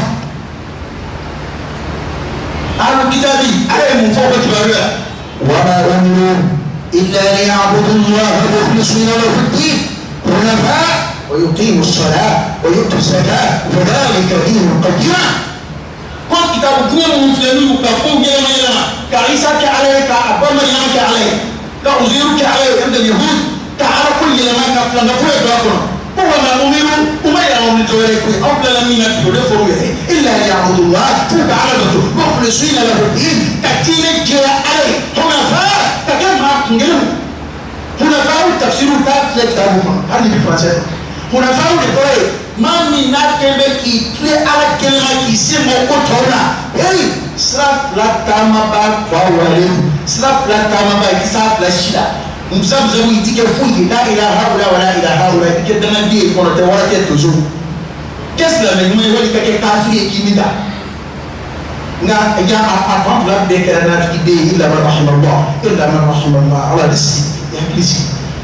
al kitabi ay mu fo ko tibaruya wa ma umiru illa liya'budu allaha mukhlisina lahu ad-din hunafa wa yuqimu as-salata wa yu'tu az-zakata wa dhalika dinul qayyim ko kitabu kuma mu fulani ka ko yema yema ka isa ka alayhi ka abama yema ka alayhi ka uziru ka alayhi inda yahud ka ara kulli yema ka fulani ko do ko ko ma umiru uma ya mu dore ko abla min ad-dole fo illa liya'budu allaha ta'ala mukhlisina lahu ad-din ka tine jira alayhi hunafa ka kama ngelu hunafa tafsiru ta kitabu hadi bi français hunafa de koy mami na kebe ki tue ala kelma ki se mo ko tona hey sraf la tama ba kwa wale sraf la tama ba ki sa la shida msam zamu itike fuyi la ilaha illa wala ilaha illa ke dana bi ko te wala ke tozo qu'est-ce la mais moi wali ka ke kafiri ki mida nga ya apa la be ke na fi de illa man rahimallah illa man rahimallah ala disi ya klisi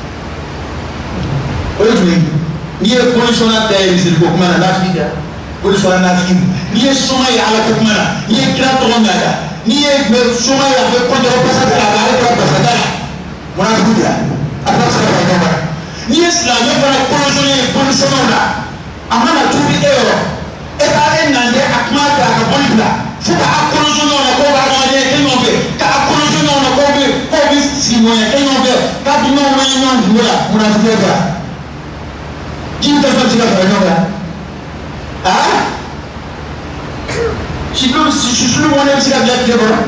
oyi ni ye position na da yi ko kuma na nafida position na nafida ni ye soma ya ala ko kuma na ni ye kira to na da ni ye soma ya be ko jaro pasa da ala ko pasa da mona kudia ata sa ka ba ni ye islam ya fara position ye position na amana tubi euro e ta en na de akma ka ka bolibla fuka akolozo nyɔna ko ba ma ye ke ɲɔgɔn fɛ ka akolozo nyɔna ko bɛ ko bɛ sigi ɲɔgɔn ke ɲɔgɔn fɛ ka di ɲɔgɔn wɛrɛ ɲɔgɔn dugu la munafiki bɛ fara ji tɛ fɛn ti ka fara ɲɔgɔn kan aa sibilu sisulu mɔne bɛ se ka bila tile kɔrɔ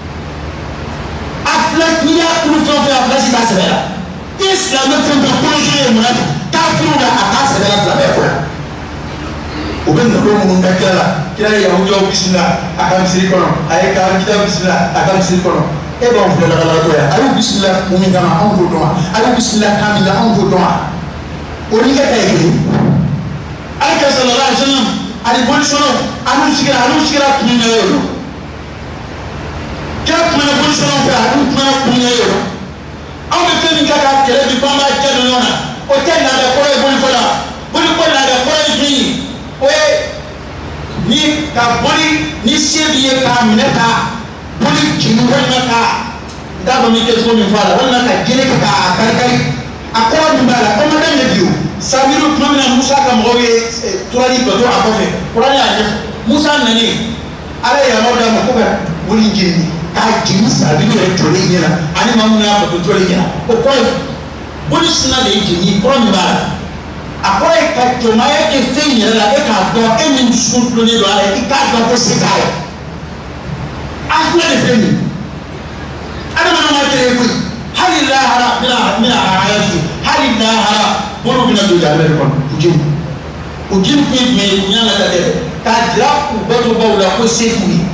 a filɛ n'i y'a kulu fɛn o fɛn a filɛ si t'a sɛbɛn la i ye silamɛ fɛn fɛn kolozo ye munafiki k'a furu la a t'a sɛbɛn la silamɛ kɔ o bɛ nafolo minnu da kira la kira ye yahudiyaw bisimila a ka misiri kɔnɔ a ye ka kitabu bisimila a ka misiri kɔnɔ e b'anw filɛ lakalatɔ yan a y'u bisimila kun min kama anw t'o dɔn wa a y'u bisimila kan min na anw t'o dɔn wa o ni e ta ye kelen ale ka sallallahu alaihi wasallam ani bolisɔnnaw an'u sigira an'u sigira kun min na ye o kira kumana bolisɔnnaw fɛ an'u kumana kun min na ye o anw bɛ fɛn min kɛ ka kɛlɛ bi k'an b'a jɛ don ɲɔgɔn na o tɛ laada kɔrɔ ye boliko la boliko laada kɔrɔ ye jumɛn ye o ye ni ka boli ni se b'i ye k'a minɛ ka boli jigin walima ka n t'a dɔn n'i tɛ cogo min fɔ a la walima ka gere kɛ k'a kari-kari a kɔrɔ min b'a la o ma daminɛ bi o sabiru tuma min na musa ka mɔgɔw ye turali bato a kɔfɛ kuranɛ y'a ɲɛfɔ musa nanen ala ye yamaruya d'a ma ko ka boli jeni k'a jigin sabiru yɛrɛ jɔlen ɲɛna ani maa minnu y'a bato jɔlen ɲɛna o kɔrɔ ye boli sina de ye jeni kɔrɔ min b'a la a kɔrɔ ye ka jɔnmaya kɛ fɛn yɛrɛ la e k'a dɔn e min dusu tulonnen don a la i k'a dɔn ko se t'a ye a filɛ de fɛn min adamaden ma kɛlɛ koyi hali lahara bɛna bɛna haya fi hali lahara bolo bɛna don jamana de kɔnɔ o jeli o jeli kun ye jumɛn ye kun y'a la ka dɛ k'a jira u batobaw la ko se t'u ye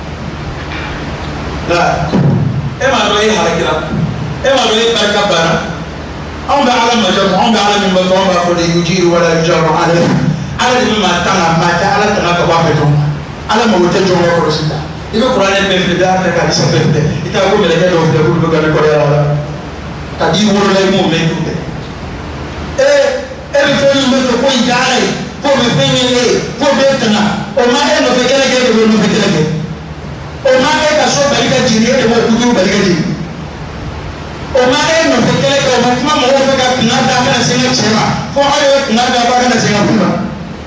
nka e m'a dɔn e halakira e m'a dɔn e barika banna anw bɛ ala majamu anw bɛ ala min bato anw b'a fɔ de yujiru wala yujaru ale ala de bɛ maa tanga maa tɛ ala tanga ka bɔ a fɛ jɔn ma ala mago tɛ jɔn ka kɔlɔsi la i bɛ kuranɛ bɛɛ filɛ bɛɛ filɛ k'a disa bɛɛ filɛ i t'a ko mɛlɛkɛ dɔw filɛ k'olu bɛ gane kɔrɔya la ka di wolola i m'o mɛn i t'o mɛn ee e bɛ fɛn min bɛ fɛ ko in kɛ ala ye k'o bɛ fɛn ɲɛ e ye k'o bɛ tanga o ma e nɔfɛ kɛlɛ kɛ e de b'o nɔfɛ kɛlɛ kɛ o ma e ka so bali ka jigin e de b'o kutu bali ka jigin o ma e nɔfɛ kɛlɛ kɛ o ma kuma mɔgɔw fɛ ka kunna da kana se ka cɛ ma fo aw ye kunna da ba kana se ka kun ma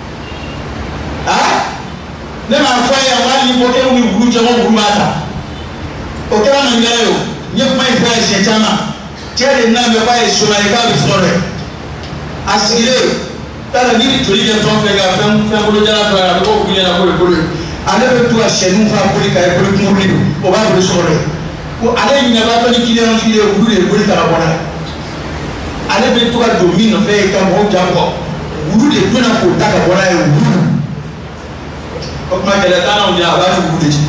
aa ne m'a fɔ a ye wali ni ko kɛra ni wulu caman wulu b'a ta o kɛra man kɛra ye o n ye kuma in fɔ a ye siɲɛ caman cɛ de n'a mɛ k'a ye soma ye k'a bɛ sɔrɔ dɛ a sigilen taara ni ni joli kɛ fɛn fɛn ka fɛn fɛn bolo jala fɛ a bɛ ko kun ɲɛna ko de bolo ye ale bɛ to ka sɛninw f'a boli k'a ye boli kumuruli o b'a bolo sɔrɔ dɛ ko ale ɲinɛbatɔ ni kiliyanw sigilen wulu de ye boli ka na bɔ n'a ye ale bɛ to ka don min nɔfɛ ka mɔgɔw jabɔ wulu de donna k'o ta ka bɔ n'a ye wulu o tuma gɛlɛya t'an n'anw cɛ a b'a ni wulu de cɛ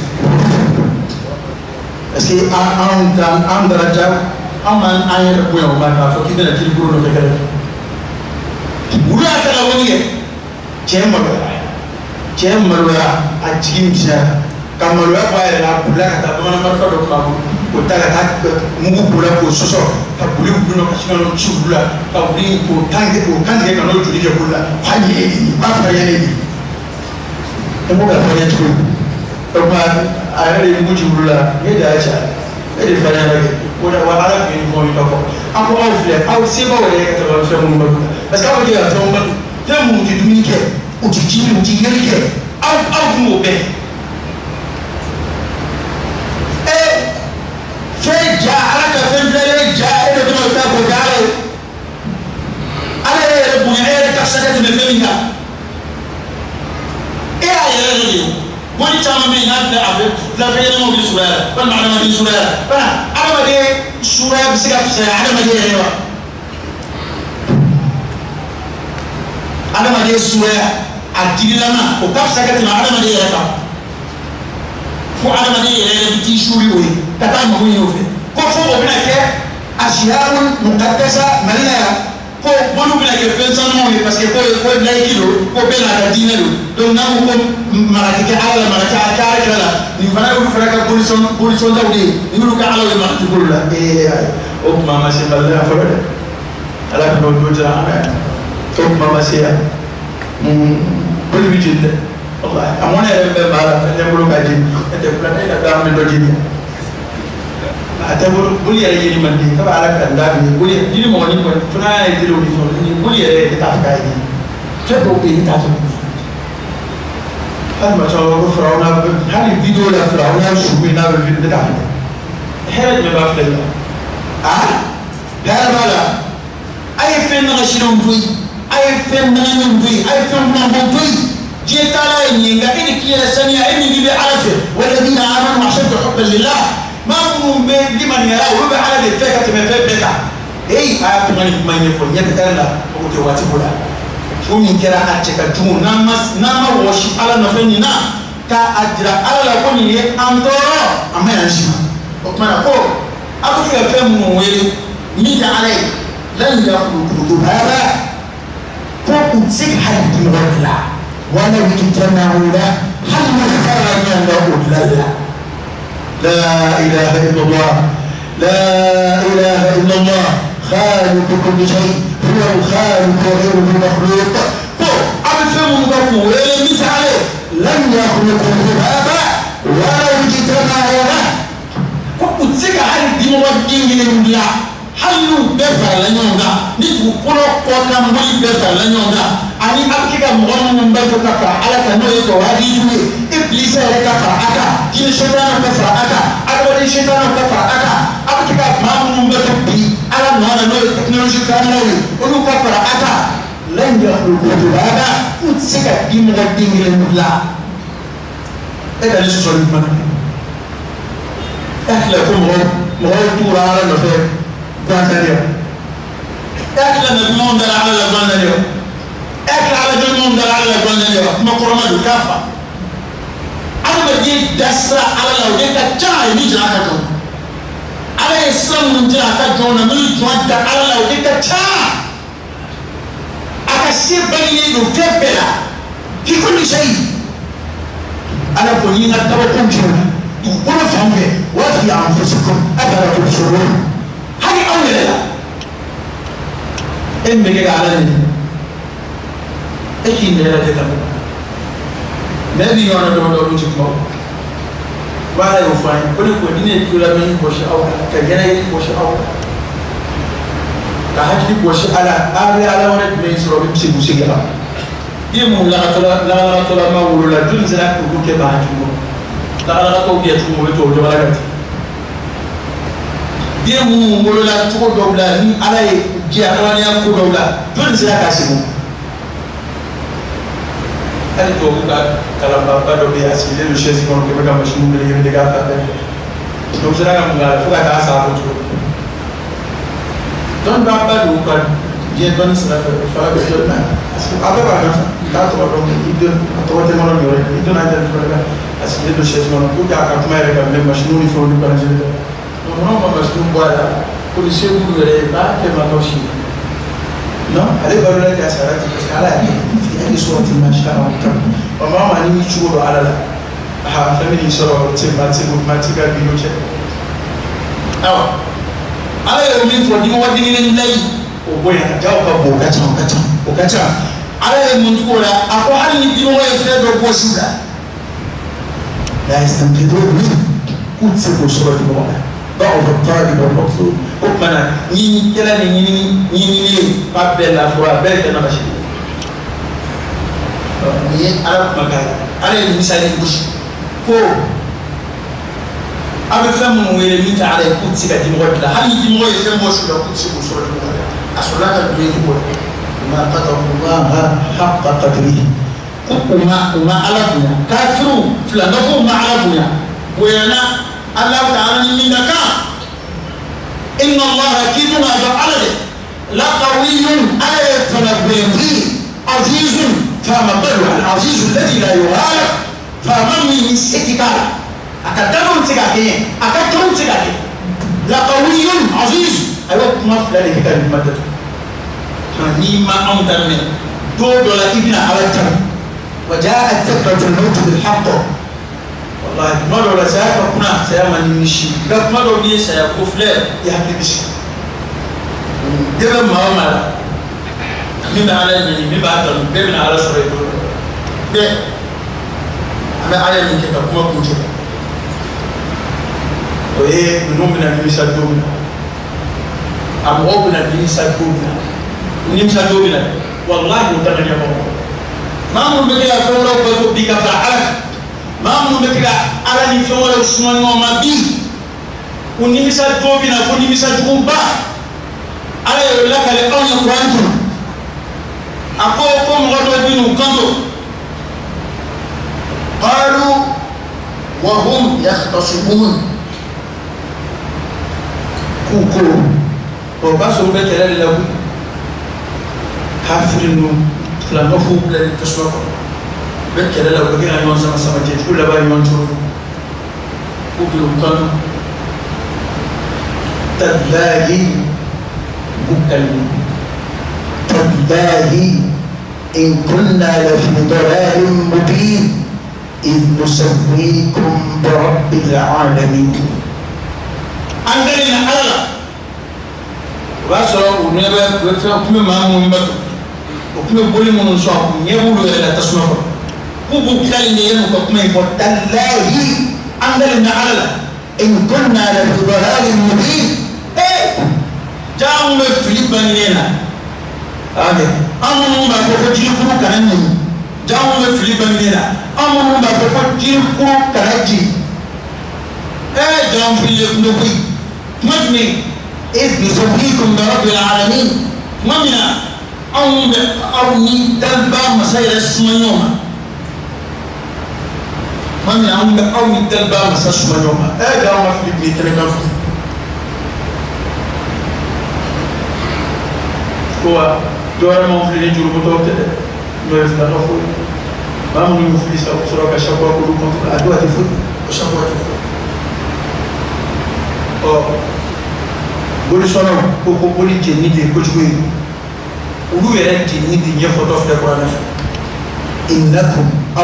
parce que an anw ta an daraja an m'an an yɛrɛ bonya o ma k'a fɔ k'i bɛna kiri bolo nɔfɛ kɛlɛ wulu y'a ta ka bɔ min kɛ cɛ maloya cɛ maloya a jigi misɛnya ka maloya bɔ a yɛrɛ la a bolila ka taa bamanan marifa dɔ kun b'a bolo k'o ta ka taa mugu k'o la k'o sɔsɔ ka boli wulu la ka sin ka n'o ci wulu la ka wuli k'o kan tigɛ k'o kan tigɛ ka n'o joli kɛ bolo la k'a ɲɛ ye nin b'a fɔ ɲɛ ne nin e b'o ka fɔ ɲɛ cogo di o tuma a yɛrɛ de ye mugu ci wulu la e de y'a ca e de fɛn ɲɛna kɛ o de wa ala tun ye nin fɔ nin ka fɔ an ko aw filɛ aw sebaw yɛrɛ ka tɛmɛ fɛn minnu bɛ parce que aw bɛ kɛ ka fɛnw batu fɛn minnu tɛ dumuni kɛ u tɛ ji u tɛ yɛlɛ kɛ aw aw dun b'o bɛɛ ee fɛn ja ala ka fɛn bilalen ja e de bɛna o ta k'o kɛ ala ye ala yɛrɛ bonya e yɛrɛ ka fisa ka tɛmɛ fɛn min kan e y'a yɛrɛ de ye wani caman bɛ yen n'a filɛ a bɛ filafɛn ɲɛnamaw bɛ surunya la walima adamaden surunya la wala adamaden surunya bɛ se ka fisaya adamaden yɛrɛ ma adamaden surunya a digilama o ka fisa ka tɛmɛ adamaden yɛrɛ kan fo adamaden yɛrɛ yɛrɛ bɛ t'i suri o ye ka taa mago ɲini o fɛ ko fo o bɛna kɛ asiyaru mukadasa mali la yan ko minnu bɛna kɛ fɛn sanumanw ye parce que ko ko layiki don ko bɛɛ n'a ka diinɛ don donc n'an ko ko mara tɛ kɛ ala la mara tɛ a kɛ ala kɛlɛ la nin fana y'olu fana ka bolisɔn bolisɔntaw de ye nin y'olu ka ala ye mara tɛ bolo la ee o tuma ma se mali la fɔlɔ dɛ ala ka n'o don jira an na yan o tuma ma se yan olu bɛ jeni dɛ a mɔnɛ yɛrɛ bɛɛ b'a la fɛn tɛ bolo ka jeni e tɛ fila ne ka taa an bɛ dɔ jeni a tɛ bolo boli yɛrɛ yeli man di k'a ala ka da bi boli jiri mɔgɔ ni kɔni fana y'a ye télé ni fɛnw ni boli yɛrɛ tɛ taa fɛ k'a ye fɛn dɔw bɛ yen i t'a fɛ hali ma sɔn ko fara na hali هذه الفيديو لا فرعون شو بينا بالفيديو ده حرج ما بعرف لا آه لا لا أي فيلم نشيلهم توي أي فيلم نعملهم توي أي فيلم نعملهم توي جيت على إني قاعدين كي السنة إني جيب عرفه والذين آمنوا أشد حبا لله ما هم بمن يرى ويبقى على الفكرة ما في بيتا إيه أنا كمان ما يفهم يتكلم أو تواتي ولا شو من كلا أتشكى جون نامس نام وشي على نفسي نا كأجرا على لا كوني أنتورا أما ينشما وكمان أقول أقول كيف فهم ويل ميت عليه لن يخلق هذا فوق تسيب حد مرتلا ولو اجتمعوا له هل خرج له لا لا إله إلا الله لا إله إلا الله خالق كل شيء هو الخالق وغيره مخلوق أبفهم ضمه ولم عليه لم يخلقه هذا ولو اجتمعوا له فوق تسيب حد مرتلا halu befa la nyonga ni ku kono ko kam mo befa la nyonga ani akika mo mo mbato kaka ala ka no yeto wadi juwe iblis ala ka fa aka jini shaytan ka fa aka ala ni shaytan ka fa aka akika ma mo mbato bi ala no na no technology ka no onu ka fa aka lan yakhluqu hada utsika bi mo dingi le la e da ni so ni man ahla kum mo mo tura ala no fe اليوم اكل المضمون ده على الاجوان اليوم اكل على المضمون ده على الاجوان اليوم ما قرمه كافه انا بدي دسرا على لو ديك تشاي نيجي على كون على السلام من جهه كون من جواد على لو ديك تشاي اكسير بني وكبلا في كل شيء انا بنينا توكم جونا تقول فهمه وفي انفسكم افلا تبصرون هذه أول لا إن بيجي على ني أكيد لا تكمل ما بيجونا دون دون تكمل ولا يوفين كل كودين كل من بوش أو كجناي بوش أو كهجي بوش على على على ورد من سرور بيمشي بوشي كلا يوم لا تلا لا تلا ما ولا دون زنا كوكو كباجي لا لا تو بيتو بيتو جمالا كتير dia mu ngolola tuko dobla ni ala ye jiarani ya ko dobla don sira kasimu ali to buka kala baba do be asile le chezi kon ke ba machine de yende ga fa do sira ga ngala fuka ta sa ko to don baba do ka je don sira fa be do na asu aba ba na ta to ba do idon to te mo no yore idon na ta ko ga asile do chezi kon ko ka ka kuma re ga me machine ni fo ni ba je non ma parce que voilà pour les ceux qui veulent pas que ma toshi non allez va le dire ça là parce que là il y a des sortes de machins on va mani ni chuo ala la ha family soro tsemati mathematica bio che awa ala yo min fo di mo wadi ni lay o boya jaw ka bo kacha kacha o kacha ala yo mun ko la ako hal ni di mo e fe do bo shuda la estampido ni kutse ko soro di mo ضعف الطالب والمطلوب حكمنا ني كلا ني ني ني ني قبل الافوا بيت انا ماشي ني عرب مكان على المثال البش كو ابي فهم وين ميت على كوتسي قد مغد هل يجي مغد فهم وشو لو كوتسي وشو اصلا البيت بقول ما قدر الله حق قدره وما وما علمنا كافروا فلا نفهم ما علمنا وينا الله تعالى من ذكاء إن الله أكيد ما جعل لا قوي على فنبيضي عزيز فما بلوى العزيز الذي لا يغالب فمن من ستكال أكدرون سكاكين أكدرون سكاكين لا قوي عزيز أيوة مفلا لك كان مدد نيما أمدر من دور ولا ابن على التم وجاءت سكرة الموت بالحق والله ما لو رزاق كنا سيما نمشي قد ما لو بيه سيكفل يحكي بشي دبا ما هو مالا مين على المني مين بعتل مين على سرعي بيه أنا على المني كتا كما كنت وإيه منومنا نمسا دومنا أموبنا نمسا دومنا نمسا دومنا والله متغني يا بابا ما من بكي أفضل بكو بك فعلك mamu mekira ala ni fewole usman mo mabi unimisa tobi na unimisa jumba ala yo lakale on kwantu ako ko mo do binu kanto qalu wa hum yakhtasibun kuko o baso betele la bu kafirinu la nofu la tasoko betele la bu gina yon sama sama je kula ba yon to kuko kanto tallahi bukal tallahi in kunna la fi dalalin mubin إذ نسويكم برب العالمين عندنا الله واسرع ونبى وفي كل ما هم بتو وكل بولي من صاحب يبولو إلى تسمعه هو بكلم يوم كم يفوت الله عندنا الله إن كنا لفي ضلال مبين إيه جاءوا من فيلبين لنا هذا أمم ما بفجر كل كلام جاءوا من فيلبين لنا أمم ما بفجر كل كلام إيه جاءوا في النبي مجمع إذ نسويكم برب العالمين مجمع أمم أو ندلبا مسائل السمنوما مجمع أمم أو ندلبا مسائل السمنوما إيه جاءوا في النبي تلقى هو دوار ما في الجيل بتوعه ما يفعل أفضل ما هم يفعل سواء سواء كشباب كلهم كنتم أدوات الفضل وشباب الفضل أو بقول شنو هو بقول جنيد كشوي ولو يرى جنيد يفوت في القرآن إنكم أو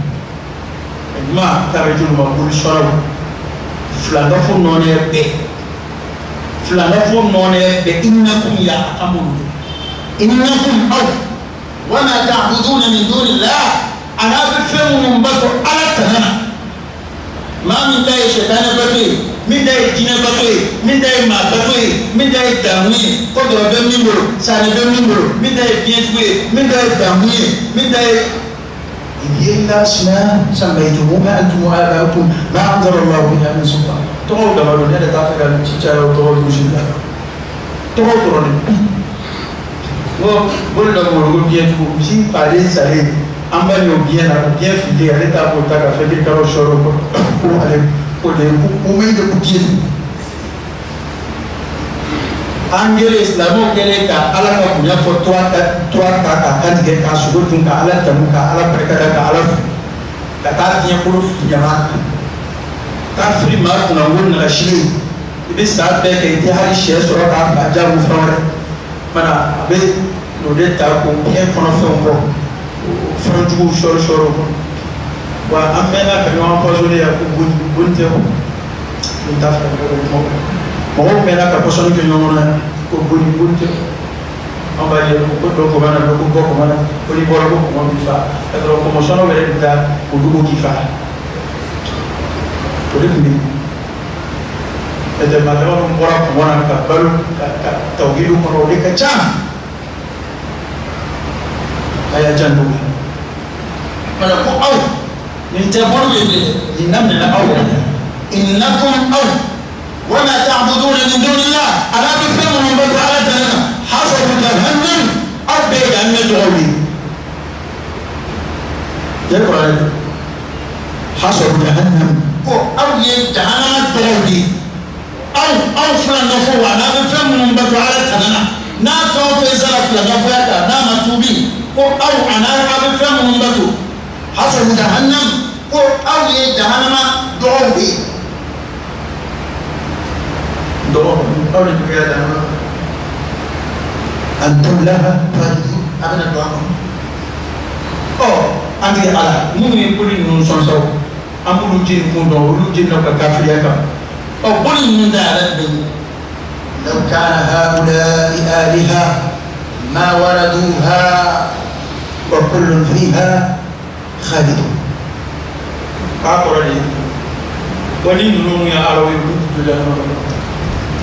ما ترجون ما بقول شنو فلان فون نوني ب فلان فون نوني ب إنكم يا أمون إنكم أو وما تعبدون من دون الله أنا بفهم من بطر على تهنا ما من داي شيطان بطري من داي جن بطري من داي ما بطري من داي دامي قدر بمنبر سان بمنبر من داي بيجوي من داي دامي من داي إلا أسماء سميتموها أنتم وآباؤكم ما أنزل الله بها من سلطان تقول دمرون هذا تعرف أن تجارة وتقول مشكلة تقول ترون wo bolo da mo bien ko si pare sale amba yo bien na bien fité ale ta ko ta ka fe ka ro shoro ko ko ale ko de ko me de ko bien angele islamo kele ka ala ka punya fo trois trois ka ka kan ge ka su tun ka ala ta ka ala barka ka ala ka ta tiya ko jama ka fri ma na won na shiri ibi sa be ke ti hari she so ka ba ja mu fawre mana abe no de ta ko e kono fe on ko franju shoro shoro ko wa amena ka no ko jole ya ko bun bunte ko ni ta fa ko mo mo mena ka poso ni no na ko bun bunte on ba ye ko do ko bana do ko ko mana ko ni bora ko mo bi fa ka do ko mo sono vere ta ko du ko ki fa ko de ni ete madama mbora kumwana ka balu ka tawhidu kono de ka chama aya jandu mana ko aw ni taburu be ni namna na aw innakum aw wa ma ta'buduna min dunillah ala bi famu min ba'd ala jahannam hasabu jahannam abbe janna tawli jero ala hasabu jahannam ko aw ye jahannam tawli أو أو فلان نفوا أنا بفهم من بدو على تنا نا كون في زرق فلان نفوا كا نا متوبي أو أو أنا بفهم من بدو حسب جهنم أو أو يه جهنم دوبي دوب أو نبغي جهنم أنتم لها فاجئون أبدا دوام أو أنتي على مو يقولي نونسون سو أمو لجين كوندو لجين نبغى كافيا كا أقول من ذلك لو كان هؤلاء آلهة ما وردوها وكل فيها خالدون أقول لي ولي نلوم يا أروي بدلا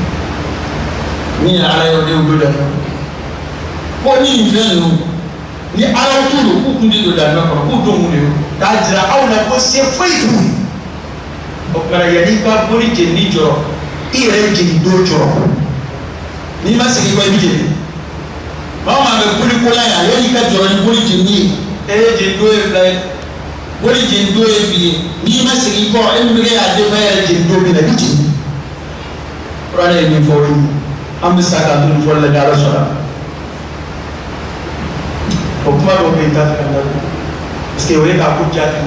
مين على يودي بدلا ولي فلو ni ala tudo ku kundi do da na ko ku do mu ne ka jira aw na ko se faitu o kala yani ka bori je ni joro ire je ni do joro ni ma sigi ko bije ma ma be kuli ko la ya yani ka joro ni bori je ni e je do e fly bori je do e bi ni ma sigi ko e mi ga ya de fa ya je do bi na bije rana ni fo am bi saka dun fo la dara sala o kuma do be ta ka ndako parce que wé ka ko jatu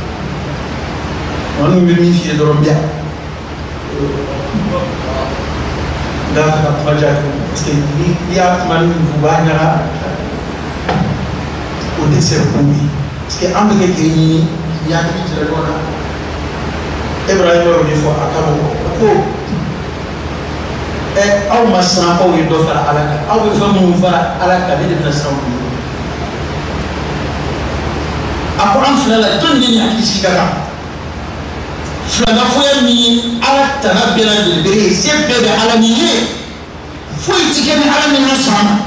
on mi mi fi do robia da ka ko jatu parce que ni ya man bu ba nyara o de ser ko mi parce que am ke ke ni ya ki tire do na Ibrahim o ni fo akabo ko e aw masna ko yi do fara alaka aw be famu fara alaka de na sawu ako an filala ton ni hakili sigara filana foya mi ala tana bela de bere se be de ala mi ye foyi tike ni ala mi na sama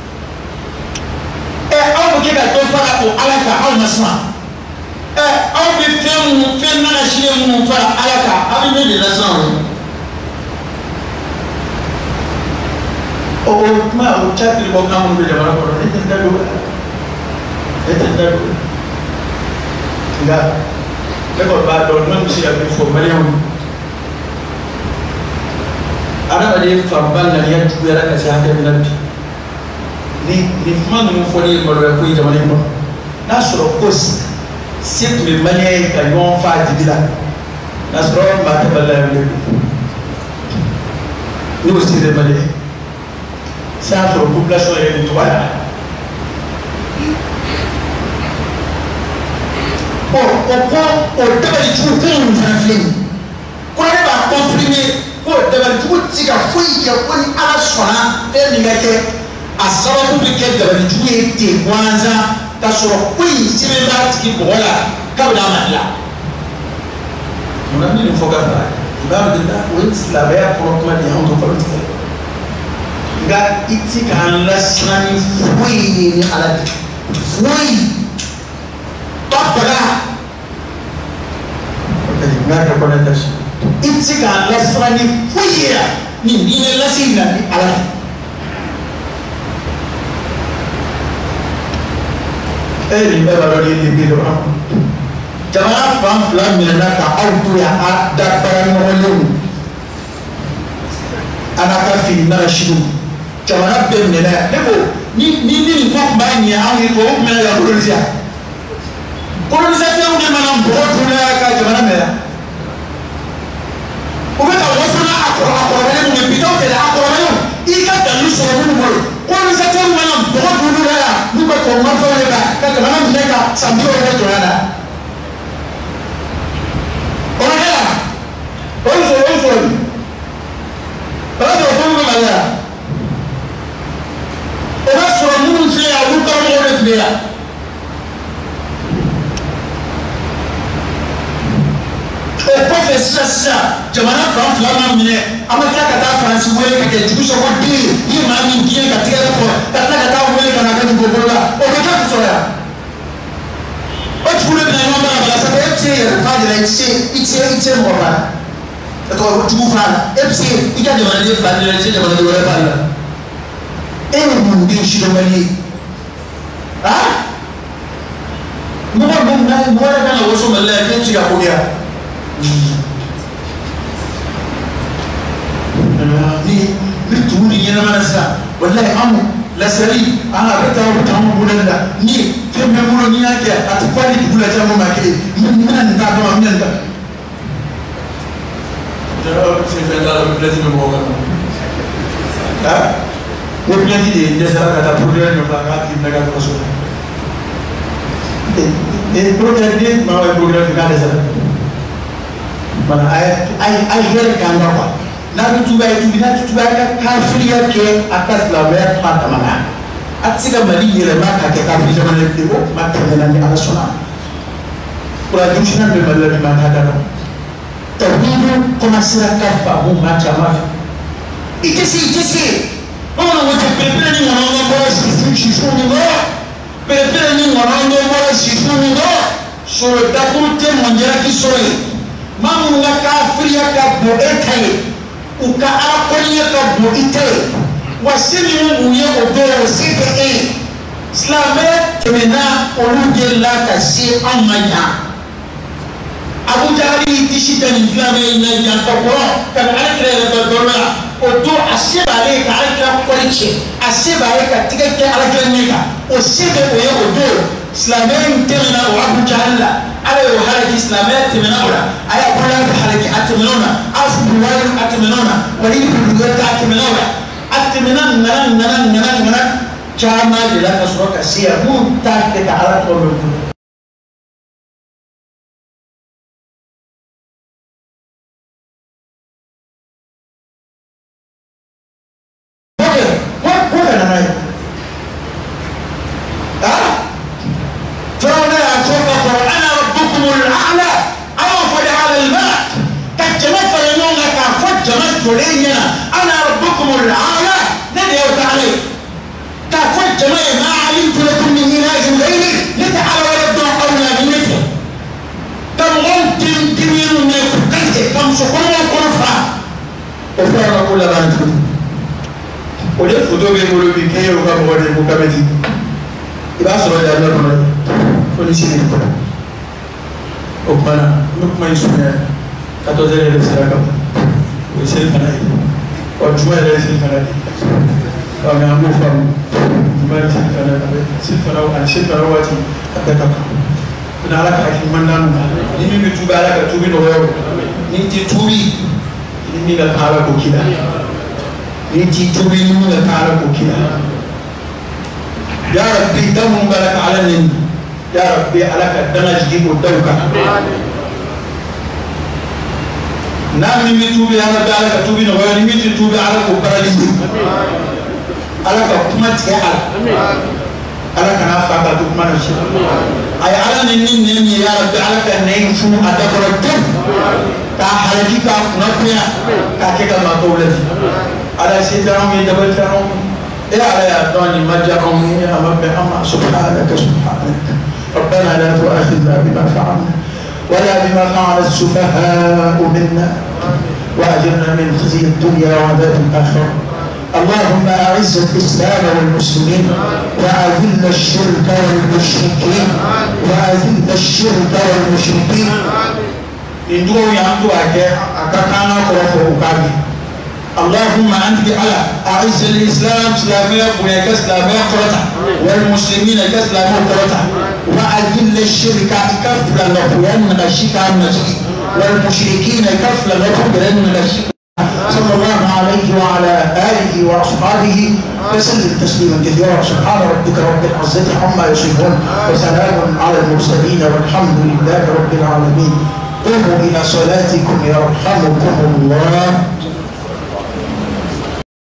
e aw ke ka to fara ko ala ka aw masma e aw be femu fe na la shire mu fara ala ka aw ni de la sama o ma o chatri bo kamu be jama ko ne tenda do ne tenda do nga ne ko ba do man bi siga bi fo mariam ara de fa ban na ya tu ya ka sa hada nabi ni ni man mo fo ni ko ko yi jamani ko na soro ko si me manye ka yon fa dibila na soro ba ta balla bi ni ko si de manye sa soro population e ni to wala o o ko o dabali jugu ko mun fana filɛ nin ko ne b'a confirmer ko dabali jugu ti ka foyi kɛ ko ni ala sɔnna fɛn min ka kɛ a sababu bɛ kɛ dabali jugu ye ten gansan ka sɔrɔ ko in sɛbɛn b'a tigi bɔgɔ la kabini a ma dilan munna min fɔ ka fara i b'a dɔn o ye silamɛya kɔrɔ kuma de ye anw to kalo tigɛ nka i ti k'an lasiran ni foyi ye ni ala de foyi. Topala ngaka kona tashi itsi ka lasrani fuya ni ni lasina ni ala eh ni baba do ni bi do am jama fam flam mi na ka auto ya da bara no lewu ana ka fi na shidu jama be mi na debo ni ni ni ko ba ni awi ko me ya ko rizia colonisateur de manam botu la ka jamana mera o be ka wasuna akoro akoro le mu bitaw te la akoro le i ka dalu so mu mo colonisateur manam botu la mu ko ko ma fa le ba ka jamana mu ka sambi o le to na o la o so o so ba do ko mu ba la o ba so mu fi ya lu ka mo le fi ya o kɔfɛ sisan sisan jamana fan fila ma minɛ an ma tila ka taa faransi wele ka kɛ jugu sɔgɔ den ni maa min diɲɛ ka tigɛ fɔ ka tila ka taa wele ka na kɛ dugukolo la o bɛ kɛ kusɔrɔ yan o tigiw de bɛna ɲɔgɔn bala bala sabu e bɛ se yɛrɛ fa de la i tɛ se i tɛ i tɛ mɔgɔ fa la e tɔgɔ ko jugu fa la e bɛ se i ka jamanaden fa de la i tɛ jamanaden wɛrɛ fa la e ye mun den sidɔnbali ye ah mɔgɔ min na mɔgɔ yɛrɛ kan ka waso mali la yan e bɛ se ka ko kɛ yan. ni ni tumu ni ɲɛnama na sisan walayi anw lasali an ka bɛ taa o taa anw bolo la ni fɛn bɛ n bolo ni y'a kɛ a tɛ fɔ hali dugu la caman ma kelen n bɛna nin t'a dɔn n bɛna nin ta. fɛn t'a la pilɛti bɛ mɔgɔ kan ah o pilɛti de dɛsɛra ka taa porobilɛmu dɔ fila k'a tigi minɛ ka taa so ee porobilɛmu den maa ye porobilɛmu k'a dɛsɛra. Mana ay ay ay hɛrɛ k'an ka quoi n'a bɛ tuba ye tubi n'a tɛ tuba ka kafiriya kɛ a ka silamɛya kuma dama na a tɛ se ka Mali yɛlɛma ka kɛ kafiri jamana ye bilen o kuma tɛmɛna ni Ala sɔnna kurajugu sina bɛ Mali la bi maa t'a da dɔn tawhidu commencera ka faamu maa caman fɛ i tɛ se i tɛ se bamananw ko ten belebele ni ŋɔnɔ ŋɔnɔ bɔra sisi sisi ni ŋɔnɔ pere ni ngorondo wala sifuni do soro dakurte monjera ki soro mamu nga kafiriya ka bo etaye uka akoniya ka bo itaye wasili mu ye odo wasike e islame temena oluje la ka si amanya abu jari tishita ni islame na janta ko kan alkere da dola odo asebale ka alkira koriche asebale ka tigeke alkira nika o sebe o ye odo islame temena o abu jahalla ala yo halaki islame temena ola aya bola ka halaki atmenona afu buwari atmenona wali buwari atmenona atmena ngana ngana ngana ngana chama de la kasroka sia mu take ka ala to lo أنا ربكم الأعلى ندعو تعالى كفر جماعة ما علمت لكم من إله غيري لتعالى ولدوا قولا بمثله كم ممكن تميل من الكلجة كم سكون القرفة وفرنا كل ما نتكلم وليه فتوى بيقولوا بكي وكم ودي مكامتي إذا أصلا جاءنا كنا كل شيء نقول أكمنا نكمل يسمع كتوزر السلاكم ويصير فنائي وجمال يصير فنائي ومن أمور فم جمال يصير فنائي يصير فنائي عن شيء فنواتي أتذكر كنا على كأكيد من نام نيجي نتوب على كتوبي نوير نيجي توبي نيجي نكارا بوكيلا نيجي توبي نيجي نكارا بوكيلا يا ربي دم مبارك على النبي يا ربي على كدنا جديد ودوكا نعم نميتوبي على بالك توبي نغير نميت توبي على كوبراليزم على كوكمات على على كنا فاكا توكمان شيء أي على نين نين يا رب على كنين فو أدبرتم كحالتي كنقيا كأكيد ما تولد على سيدنا يدبرتهم إيه على يا دوني مجرهم يا رب أما سبحانك سبحانك ربنا لا تؤاخذنا بما فعلنا ولا بما فعل السفهاء منا وأجرنا من خزي الدنيا وعذاب الآخرة اللهم أعز الإسلام والمسلمين وأذل الشرك والمشركين وأذل الشرك والمشركين إندو يعمدوا أكاكانا قرفوا أكاكي اللهم أنت على أعز الإسلام سلامية بنيك سلامية قرطة والمسلمين كسلامية قرطة وأذل الشرك كفلا لقيان غشيك عن نجيك والمشركين كفلا لقيان غشيك صلى الله عليه وعلى آله وأصحابه وسلم تسليما كثيرا سبحان ربك رب العزة عما يصفون وسلام على المرسلين والحمد لله رب العالمين قوموا إلى صلاتكم يرحمكم الله.